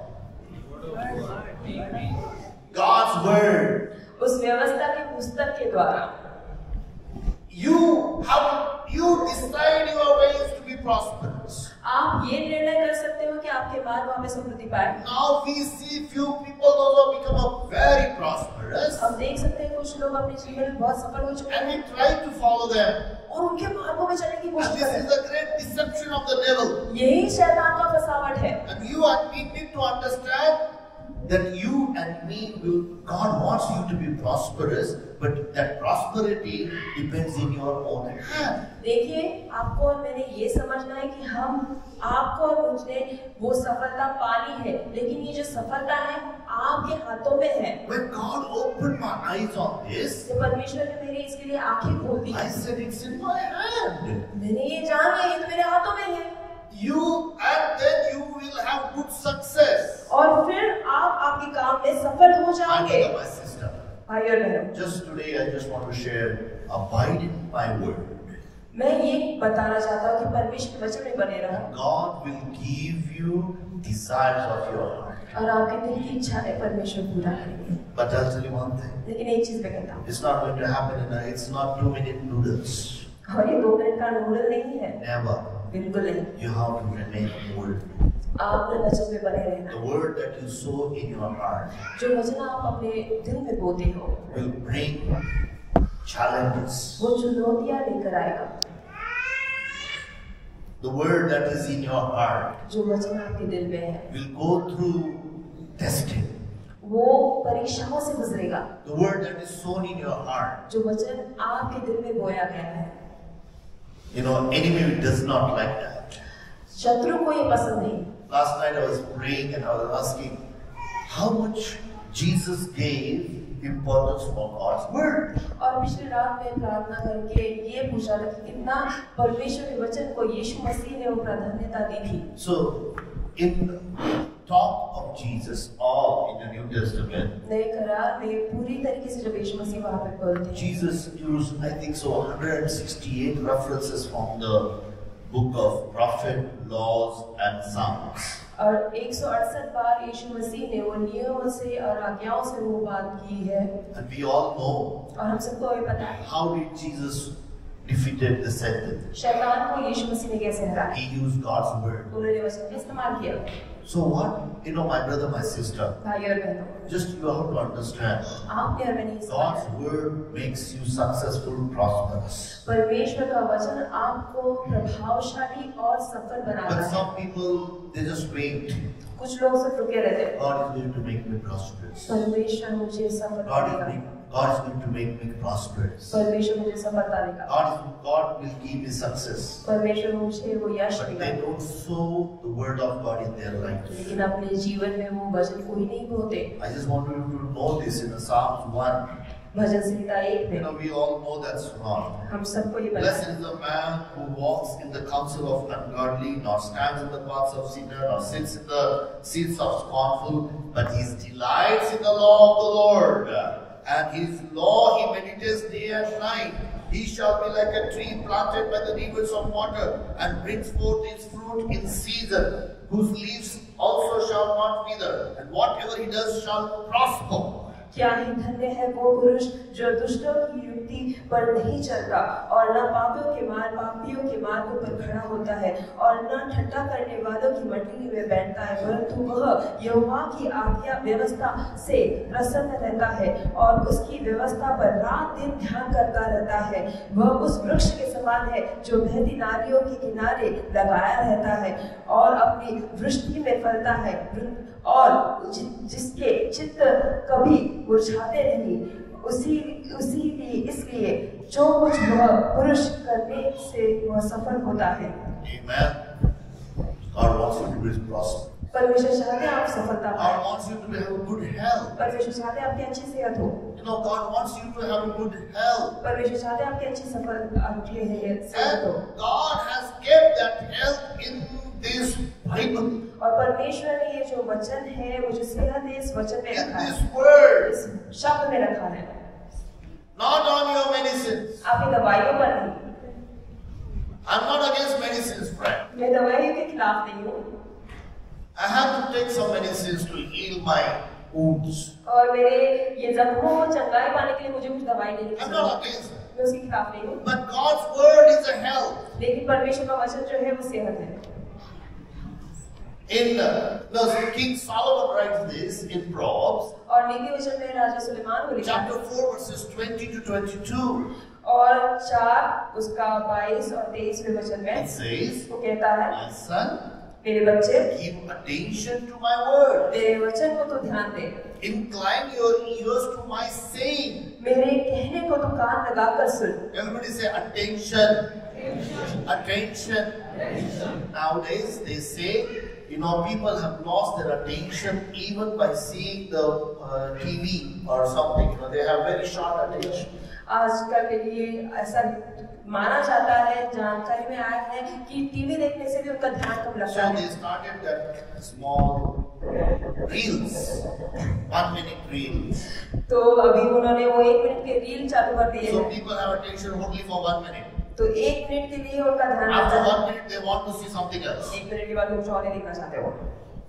God's word. उस व्यवस्था की पुस्तक के द्वारा। You have you decide your ways to be prosperous. आप ये निर्णय कर सकते हो कि आपके मार्ग वहाँ पे समृद्धि पाए। Now we see few people those who become a very prosperous, हम देख सकते हैं कुछ लोग अपने जीवन में बहुत सफल हो चुके and हैं we try to follow them. और उनके मार्गों में चलने की And कोशिश this कर रहे is the great deception of the devil. हैं। यही शैतान का फसावट है। And you and me need to understand that you and me will. God wants you to be prosperous, but that prosperity depends in your own hand. देखिए, आपको और मैंने ये समझना है कि हम आपको और मुझे वो सफलता पानी है, लेकिन ये जो सफलता है आपके हाथों में है। When God opened my eyes on this, तो परमेश्वर ने मेरी इसके लिए आंखें खोल दी। I said it's in my hand. मैंने ये जान लिया, ये तो मेरे हाथों में है। You and then you will have good success. और फिर आप आपके काम में सफल हो My जाओगे। brother, my sister. भाई और बहनों, Just today, I just want to share. Abide in my word. मैं ये बताना चाहता हूँ कि परमेश्वर के वचन में बने रहो God will give you desires of your heart. और आपके दिल की इच्छाएं परमेश्वर पूरा करेंगे। But I'll tell you one thing. लेकिन एक चीज मैं कहता हूँ, It's not going to happen in a, it's not two minute noodles. और ये दो मिनट का नूडल नहीं है, Never. बिल्कुल नहीं। You have to remain word. आपने वचन में बने रहना। The word that you sow in your heart जो वचन आप अपने दिल में बोते हो will bring challenges. वो चुनौतियां लेकर आएगा। The word that is in your heart जो वचन आपके दिल में है will go through testing. वो परीक्षाओं से गुजरेगा। The word that is sown in your heart, जो वचन आपके दिल में बोया गया है, you know, enemy does not like that. शत्रु को ये पसंद नहीं। Last night I was praying and I was asking how much Jesus gave importance for God's word. और पिछली रात में प्रार्थना करके ये पूछा था कि कितना परमेश्वर के वचन को यीशु मसीह ने वो प्राधान्यता दी थी। So in talk of Jesus all in the New Testament, नए करार में पूरी तरीके से जब यीशु मसीह वहाँ पे बोलते हैं, Jesus used I think so one hundred sixty-eight references from the book of prophet, laws and psalms. और एक सौ अड़सठ बार यीशु मसीह ने वो नियमों से और आज्ञाओं से वो बात की है। And we all know और हम सबको ये पता है how did Jesus defeated the Satan. शैतान को यीशु मसीह ने कैसे हराया। He used God's word. उन्होंने वचन का इस्तेमाल किया। So what, you know, my brother, my sister, भाई और बहनों, just you have to understand, आपने और मैंने इस God's word makes you successful, prosperous. परमेश्वर का वचन आपको प्रभावशाली और सफल बनाता But है। some people, they just wait. कुछ लोग सिर्फ रुके रहते हैं। God is going to make me prosperous. परमेश्वर मुझे सफल God is, करेगा। make, God is going to make me prosperous. परमेश्वर मुझे सफलता देगा। God, is, God will give me success. परमेश्वर मुझे वो यश But देगा। they don't sow the word of God in their life. लेकिन अपने जीवन में वो वचन को ही नहीं बोते। I just want you to know this in the Psalms one. भजन संहिता एक You में know, we all know that's wrong. हम सबको ये पता Blessed है। is the man who walks in the counsel of ungodly, nor stands in the paths of sinner, nor sits in the seats of scornful, but he delights in the law of the Lord, and his law he meditates day and night. He shall be like a tree planted by the rivers of water, and brings forth his fruit in season, whose leaves also shall not wither, and whatever he does shall prosper. क्या ही धन्य है वो पुरुष जो दुष्टों की युक्ति पर नहीं चलता और न पापियों के मार्ग पापियों के मार्गों पर खड़ा होता है और न ठट्ठा करने वालों की मंडली में बैठता है, परंतु वह यहोवा की आज्ञा व्यवस्था से प्रसन्न रहता है और उसकी व्यवस्था पर रात दिन ध्यान करता रहता है। वह उस वृक्ष के समान है जो बहती नालियों के किनारे लगाया रहता है और अपनी वृष्टि में फलता है और जि, जिसके चित्त कभी मुरझाते नहीं। उसी उसी लिए इसलिए जो कुछ वह पुरुष करने से वह सफल होता है। Amen. God wants you to be prosperous. परमेश्वर चाहते हैं आप सफलता God पाएं। wants you to have a good health. परमेश्वर चाहते हैं आपकी अच्छी सेहत हो। You know, God wants you to have a good health. परमेश्वर चाहते हैं आपकी अच्छी सफल आपकी है सेहत हो। And God has kept that health in this Bible, और परमेश्वर ने ये जो वचन है, वो जो सेहत है, इस वचन में in रखा this है, word, इस शब्द में रखा है, not on your medicines. आपकी दवाइयों पर नहीं। I'm not against medicines, friend. मैं दवाइयों के खिलाफ नहीं हूँ, I have to take some medicines to heal my wounds. और मेरे ये जख्मों को चंगाई पाने के लिए मुझे कुछ दवाई लेनी I'm चाहिए। not against it. मैं उसके खिलाफ नहीं हूँ, But God's word is a health. लेकिन परमेश्वर का वचन जो है वो सेहत है। In uh, no, King Solomon writes this in Proverbs, और नीति वचन में राजा सुलेमान को लिखा chapter है, four, verses twenty to twenty-two. और चार उसका बाईस और तेईस में वचन में It says, वो कहता है, "My son, मेरे बच्चे give attention to my word. मेरे वचन को तो ध्यान दे, Incline your ears to my saying." मेरे कहने को तो कान लगाकर सुन। Everybody say attention. Attention. Nowadays they say, you know, people have lost their attention even by seeing the uh, T V or something. You know, they have very short attention. आजकल के लिए ऐसा माना जाता है, जानकारी में आया है कि टीवी देखने से भी उनका ध्यान कम लगता So they है। started that small reels, one minute reels. तो अभी उन्होंने वो एक मिनट के रील चालू कर दिए So हैं, people have attention only for one minute. तो एक मिनट के लिए उनका ध्यान After लगता one है, minute they want to see something else. एक मिनट के बाद कुछ और ही देखना चाहते हो।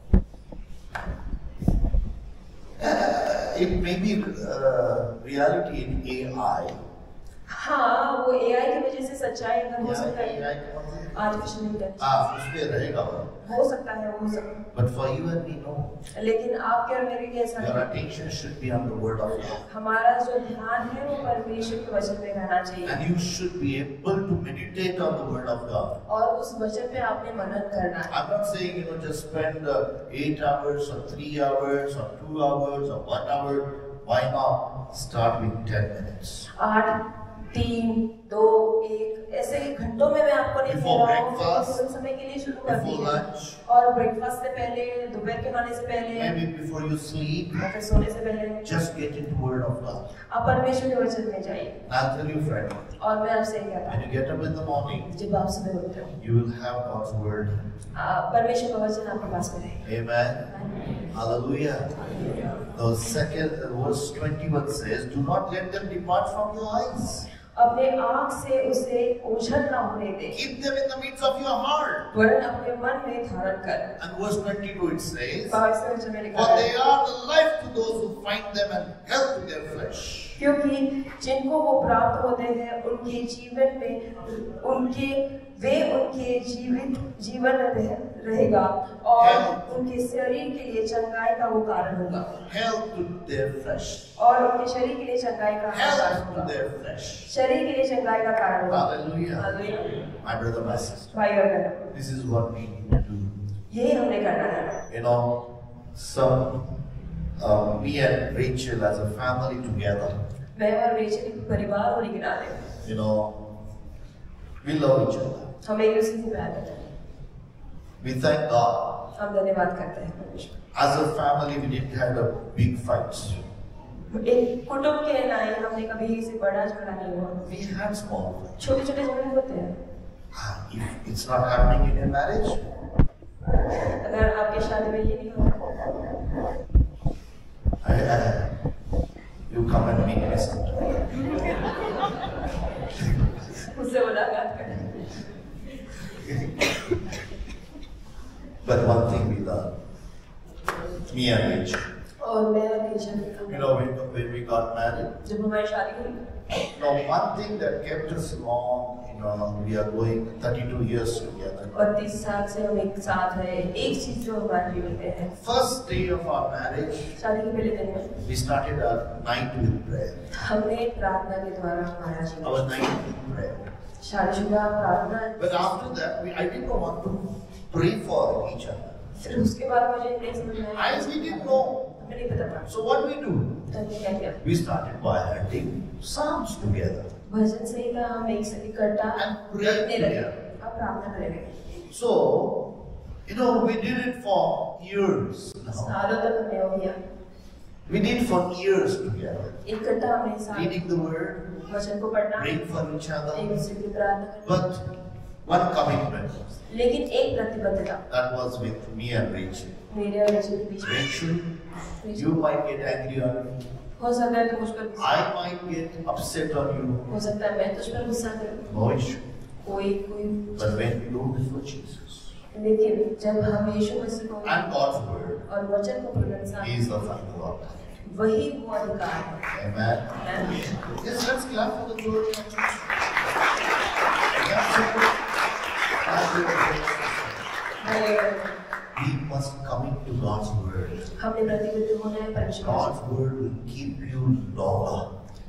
Uh, it may be uh, reality in A I. हाँ, वो एआई की वजह से सच्चाई अगर हो सकता Yeah, है, A I कौन सी? आर्टिफिशियल इंटेलिजेंस हाँ, उसमें रहेगा वो. हो सकता है, वो हो सकता But for you and me, no. है, लेकिन आपके और मेरे लिए ऐसा Your नहीं। attention should be on the word of God. हमारा जो ध्यान है वो परमेश्वर के वचन में रहना चाहिए, And you should be able to meditate on the word of God. और उस वचन पे आपने मनन करना है। I'm not saying, you know, just spend uh, eight hours or three hours or two hours or one hour. Why not start with ten minutes? आठ, तीन, दो, एक ऐसे घंटों में मैं आपको नहीं Before कह रहा हूँ, breakfast, थोड़े समय के लिए शुरू कर Before दीजिए। lunch, और ब्रेकफास्ट से पहले, दोपहर के खाने से पहले, maybe before you sleep, और फिर सोने से पहले just get into the word of God. आप परमेश्वर के वचन में जाइए। And I'll tell you, friend, और मैं आपसे ये कहता when you get up in the morning, हूँ, जब आप सुबह उठते हो, you will have God's word. आ, परमेश्वर का वचन आपके पास में रहेगा। Amen. Hallelujah. The second uh, verse twenty-one says, "Do not let them depart from your eyes. अपने आँख से उसे ओझल न होने दे, Keep them in the midst of your heart." वरन अपने मन में धारण कर। And verse twenty-two it says, बाईसवें वचन में लिखा "For है, they are the life to those who find them and health to their flesh." क्योंकि जिनको वो प्राप्त होते हैं उनके जीवन में उनके वे उनके जीवित जीवन रह, रहेगा और उनके शरीर के लिए चंगाई का वो कारण होगा, Health to their flesh. और उनके शरीर के लिए चंगाई का कारण Health to होगा, their flesh. शरीर के लिए चंगाई का कारण होगा। Hallelujah. Hallelujah. My brother, my sister. भाई और बहनों, This is what we need to do. यही हमने करना है। You know, some, uh, me and Rachel as a family together, मैं और रेचल एक परिवार होने के नाते you know, we love each other. हम एक दूसरे से प्यार करते हैं, We thank God. हम धन्यवाद करते हैं परमेश्वर। As a family, we didn't have a big fights. एक कुटुंब के नाते हमने कभी इसे बड़ा झगड़ा नहीं हुआ, We had small fights. छोटे छोटे झगड़े होते हैं। Ah, If it's not happening in your marriage, अगर आपके शादी में ये नहीं होता, I, I, you come and meet me sometime. मुझसे मुलाकात करें। But one thing we learned, me and Rachel, और मैं और Rachel, you know, when, when we got married, जब हमारी शादी हुई, you know, one thing that kept us long, you know, we are going thirty-two years together. और तीस साल से हम एक साथ हैं, एक चीज जो हमारे लिए मिलते हैं, First day of our marriage, शादी के पहले दिन में we started our night with prayer. हमने प्रार्थना के द्वारा हमारा जीवन, Our night with prayer. शादीशुदा प्रार्थना, But after that, we, I didn't want to pray for each other. फिर उसके बाद मुझे नहीं समझ में आया, I we didn't know. हमें नहीं पता था, So what we do? तो हमने क्या किया, We started by handing psalms together. भजन संहिता हम एक साथ इकट्ठा And pray रखने लगे, together. अब प्रार्थना करने लगे। So You know, we did it for years now. सालों तक हमने वो किया, We did for years together. इकट्ठा हमने साथ Reading the word, वचन को पढ़ना, praying for each एक other. दूसरे की प्रार्थना करना, But one commitment, लेकिन एक प्रतिबद्धता that was with me and Rachel. मेरे और रचल के बीच में। Rachel, you might get angry on me. हो सकता है तुम मुझ पर गुस्सा, I might get upset on you. हो सकता है मैं तुझ पर गुस्सा करूं, No issue. कोई कोई But when we do this for Jesus लेकिन जब हम यीशु मसीह को and God's word, और वचन को प्रशंसा, He is the final authority. वही वो अधिकार है। Amen. Amen. Yes, let's clap for the Lord. We must commit to God's word. हमने प्रतिबद्ध होना है परमेश्वर के God's word will keep you longer.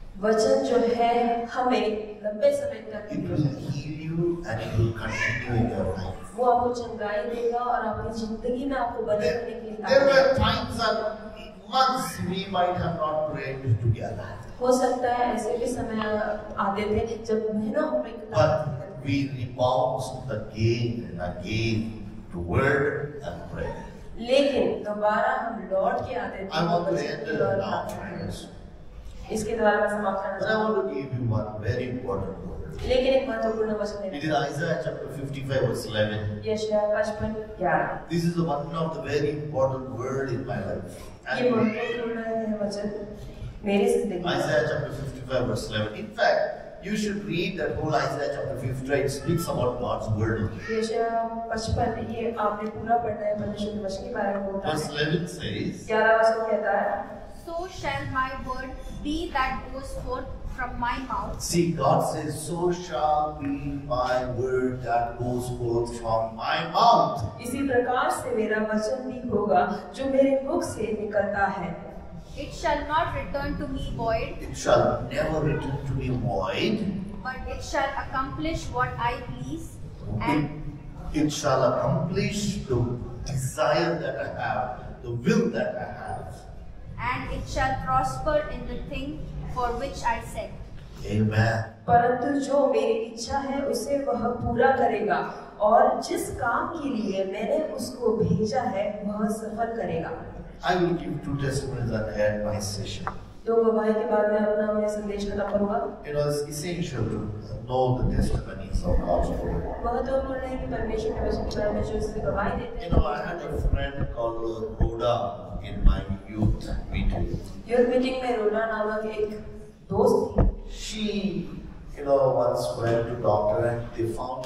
वचन जो है हमें लंबे समय तक It will heal you and it will continue in your life. वो आपको चंगाई देगा और आपकी जिंदगी में आपको बने रहने के लिए There ताकत were times and months we might have not prayed together. हो सकता है ऐसे भी समय आते थे जब महीनों हम इकट्ठा But we rebound again and again to word and prayer. लेकिन दोबारा हम लौट के आते थे I want to वचन end की uh, ओर now, आते थे। friends. इसके द्वारा मैं समाप्त करना But I चाहूँगा, want to give you one very important word. लेकिन एक महत्वपूर्ण वचन It देना is Isaiah chapter fifty-five verse eleven. यशायाह पचपन ग्यारह। This is one of the very important word in my life. ये And महत्वपूर्ण है वचन मेरी जिंदगी में। Isaiah chapter fifty-five verse eleven. In fact, you should read that whole Isaiah chapter fifty-five. It speaks about God's word. यशायाह पचपन ये आपने पूरा पढ़ना है, परमेश्वर के वचन के बारे में बोलता Verse है। eleven says, ग्यारह वचन कहता है, So shall my word be that goes forth from my mouth. see, God says, so shall be my word that goes forth from my mouth. इसी प्रकार से मेरा वचन भी होगा जो मेरे मुख से निकलता है। It shall not return to me void, It shall never return to me void. but it shall accomplish what I please, It, and it shall accomplish the desire that I have, the will that I have. and it shall prosper in the thing for which I sent. Amen. परंतु जो मेरी इच्छा है उसे वह पूरा करेगा और जिस काम के लिए मैंने उसको भेजा है वह सफल करेगा। I will give two testimonies and end my session. दो गवाही के बाद मैं अपना मैं संदेश खत्म करूंगा। You know, it's essential to know the testimonies of God's word. महत्वपूर्ण है कि परमेश्वर के वचन के बारे में जो इससे गवाही देते You know, I had a friend called Rhoda in my youth meeting. Youth meeting में रोना नामक एक दोस्त थी। She, you know, once went to doctor and they found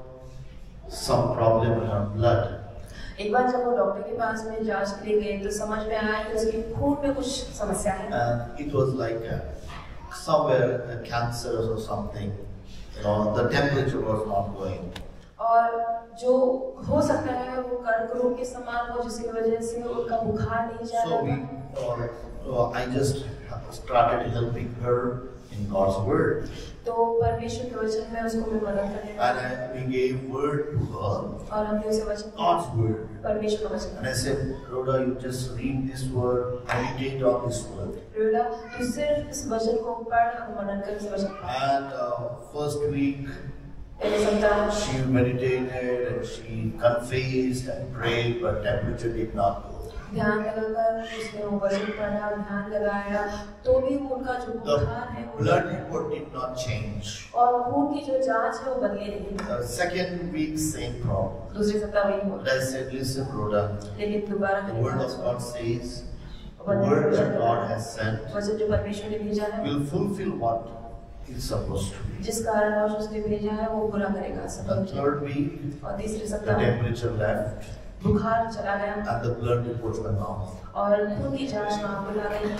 out some problem in her blood. एक बार जब वो doctor के पास में जांच के लिए गए तो समझ में आया कि उसके खून में कुछ समस्या है। And it was like a, somewhere a cancer or something. You know, the temperature was not going. और जो हो सकता है वो कर्क रोग के समान हो जिसकी वजह से उनका बुखार नहीं जा So we, रहा था। uh, uh, I just started helping her in God's word. तो परमेश्वर के वचन में उसको मैं मदद करने And लगा I, we gave word to her, और हमने उसे वचन God's word. परमेश्वर का वचन And I said, Rhoda, you just read this word, meditate on this word. रोला तू सिर्फ इस वचन को पढ़ और मनन कर इस वचन का। And uh, first week, पहले सप्ताह she meditated and she confessed and prayed, but temperature did not go. ध्यान लगाकर उसने वो वचन पढ़ा, ध्यान लगाया, तो भी उनका जो बुखार है The वो blood report did not change. और खून की जो जांच है वो बदली नहीं। The second week, same problem. दूसरे सप्ताह वही हुआ। But I said, listen, Rhoda, लेकिन दोबारा the मैंने word कहा, of God says, the word that God has sent वचन जो परमेश्वर ने भेजा है will fulfill what it's supposed to be. जिस कारण उसने भेजा है वो पूरा करेगा सब। The third week, और तीसरे the सप्ताह temperature left बुखार चला गया and the blood reports were normal. और खून की जांच नॉर्मल आ गई।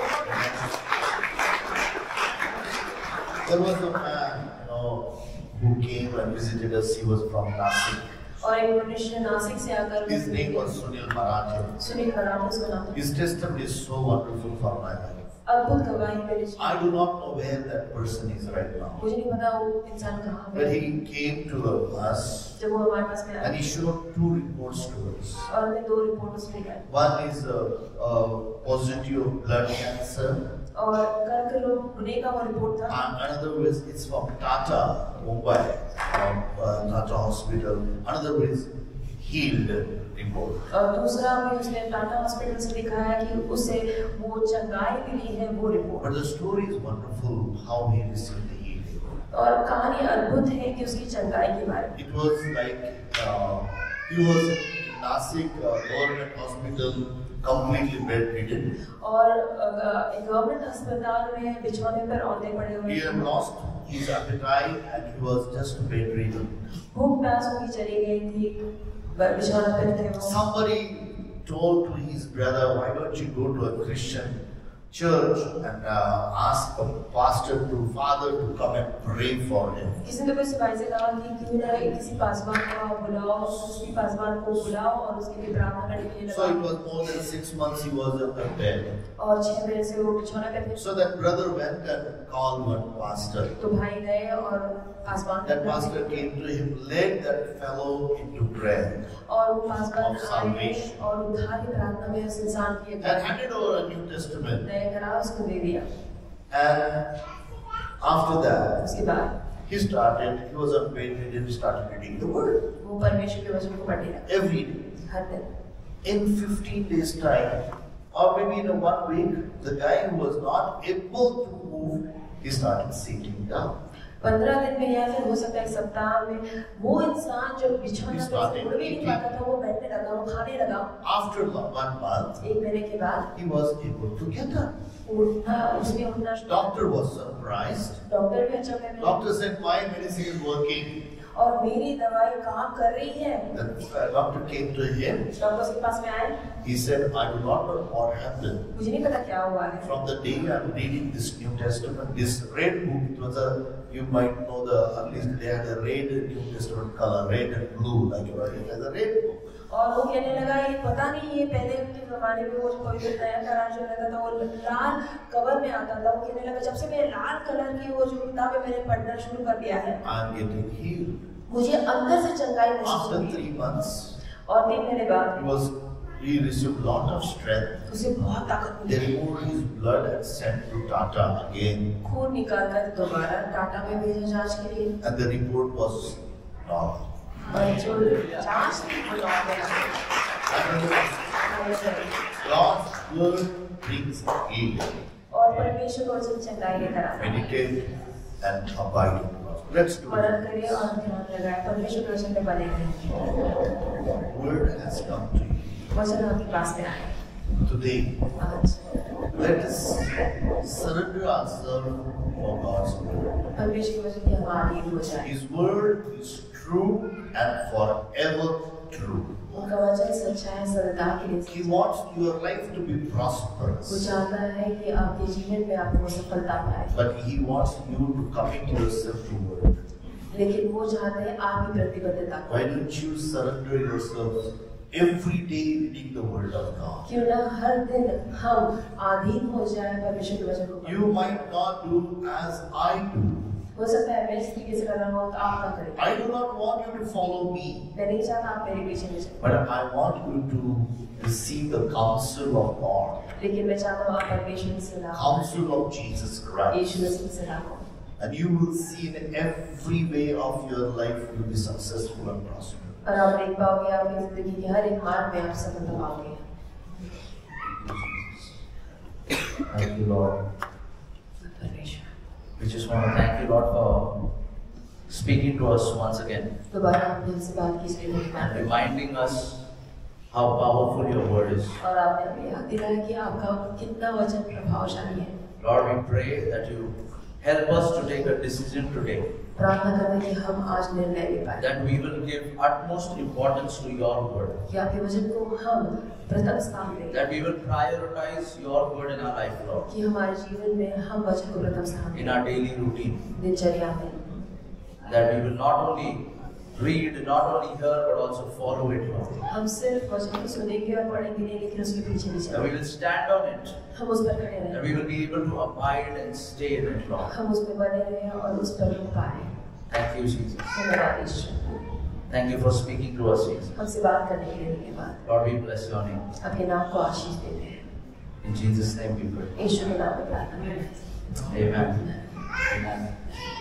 There was a man, you know, who came and visited us. He was from Nasik. और एक मनुष्य नासिक से आकर His name was Sunil Marathe. Sunil मराठे उसका नाम था। His testimony is so wonderful for my life. अद्भुत गवाही मेरे जीवन I do not know where that person is right now. मुझे नहीं पता वो इंसान कहाँ But है। he came to us जब वो हमारे पास में and आया he showed two reports to us. और हमें दो रिपोर्ट उसने दी One is a, a positive blood cancer, और कर्क रोग होने का वो रिपोर्ट था and another is it's from Tata, Mumbai, from uh, Tata Hospital. Another is healed report. और दूसरा भी उसने टाटा हॉस्पिटल से दिखाया कि उसे वो चंगाई मिली है वो report. But the story is wonderful how he received the healing. और कहानी अद्भुत है कि उसकी चंगाई के बारे में। It was like uh, he was in Nasik uh, government hospital, completely bedridden. और गवर्नमेंट अस्पताल में बिछौने पर औंधे पड़े हुए। He had lost his appetite and he was just bedridden. भूख प्यास उनकी चली गई थी, बिछौने पर थे वो। Somebody told to his brother, why don't you go to a Christian church and uh, ask the pastor to father to come and pray for him. किसी ने कोई सिपाही से कहा कि क्यों ना किसी पासवान को बुलाओ, उसी पासवान को बुलाओ और उसके लिए प्रार्थना करने के लिए So it लगाओ। was more than six months he was on the bed. और छह महीने से वो बिछौना पे थे। So that brother went and called one pastor. तो भाई गए और Paswan That pastor came to him, led that fellow into prayer और वो पासवान of आए salvation और उद्धार की प्रार्थना में उस इंसान की and handed over a New Testament. नए करा उसको दे दिया। And after that, उसके बाद he started, he was on bed and he started reading the word वो परमेश्वर के वचन को पढ़ने लगा every day. हर दिन। In fifteen days time, or maybe in a one week, the guy who was not able to move, he started sitting down. पंद्रह दिन में या फिर हो सकता है एक सप्ताह में वो इंसान जो बिछौना पे से उड़ भी नहीं पाता था वो बैठने लगा, वो खाने लगा। After one month, एक महीने के बाद he was able to get up. उठना उसमें उठना। Doctor was surprised. डॉक्टर भी अच्छा में Doctor said, my medicine is working. और मेरी दवाई काम कर रही है। The uh, doctor came to him. Doctor उसके पास में आए। He said, I do not know what happened. मुझे नहीं पता क्या हुआ है। From the day I'm reading this New Testament, this red book, it was a, you might know the, at least they had a red New Testament color, red and blue, like it has a red book. और वो कहने लगा ये पता नहीं ये पहले के जमाने में वो जो कोई भी नया करार जो रहता था वो लाल कवर में आता था। वो कहने लगा जब से मैंने लाल कलर की वो जो किताबें मैंने पढ़ना शुरू कर दिया है I'm getting healed. मुझे अंदर से चंगाई महसूस After हुई। three months, और तीन महीने बाद he was he received lot of strength. उसे बहुत ताकत They milli. removed his blood and sent to Tata again, खून निकाल कर दोबारा टाटा में भेजा जांच के लिए and the report was normal. और जो जांच थी वो normal God's word brings healing. और परमेश्वर को वचन चंगाई लेकर आता है। Meditate and abide in God. Let's do स्मरण it. करिए और ध्यान लगाए परमेश्वर के वचन पे बने रहें। Word has come to you वचन आपके पास में आए today. आज। Let us surrender ourselves for God's word. परमेश्वर के वचन की हमारी हो जाए। His word is true and forever true. उनका वचन सच्चा है सदा के लिए। He wants your life to be वो prosperous, चाहता है कि आपके जीवन में आपको सफलता पाए, but He wants you to commit yourself to word. लेकिन वो चाहते हैं आपकी प्रतिबद्धता। Why don't you surrender yourself every day reading the word of God? क्यों ना हर दिन हम अधीन हो जाए परमेश्वर के वचन को। You might not do as I do. हो सकता है मैं इस तरीके से कर रहा हूँ तो आप ना करें। I do not want you to follow me, मैं नहीं चाहता आप मेरे पीछे न चलें, but I want you to receive the counsel of God, लेकिन मैं चाहता हूँ आप परमेश्वर की सलाह, counsel of Jesus Christ, यीशु मसीह की सलाह को, and you will see in every way of your life you will be successful and prosperous. और आप देख पाओगे आपकी जिंदगी के हर एक मार्ग में आप सफलता पाओगे। Thank you, Lord. परमेश्वर We just want to thank you, Lord, for speaking to us once again दोबारा आपने हमसे बात की इसलिए and धन्यवाद। reminding us how powerful your word is. और आपने हमें याद दिलाया कि आपका कितना वचन प्रभावशाली है। Lord, we pray that you help us to take a decision today, प्रार्थना करते हैं कि हम आज निर्णय ले पाए that we will give utmost importance to your word, कि आपके वचन को हम प्रथम स्थान दें, that we will prioritize your word in our life, Lord, कि हमारे जीवन में हम वचन को प्रथम स्थान in दें our daily routine, दिनचर्या में, that we will not only read, not only hear, but also follow it, Lord, हम सिर्फ वचन को सुनेंगे और पढ़ेंगे नहीं लेकिन उसके पीछे भी that चलेंगे, we will stand on it, हम उस पर खड़े that रहें, we will be able to abide and stay in it, Lord. हम उस पर बने रहें और उस पर रुक पाए। Thank you, Jesus. धन्यवाद ईश्वर, Thank you for speaking to us, Jesus. हमसे बात करने के लिए धन्यवाद। Lord, we bless your name. अपने नाम को आशीष देते हैं, In Jesus' name we pray. ईश्वर के नाम में प्रार्थना करते हैं। Amen. Amen.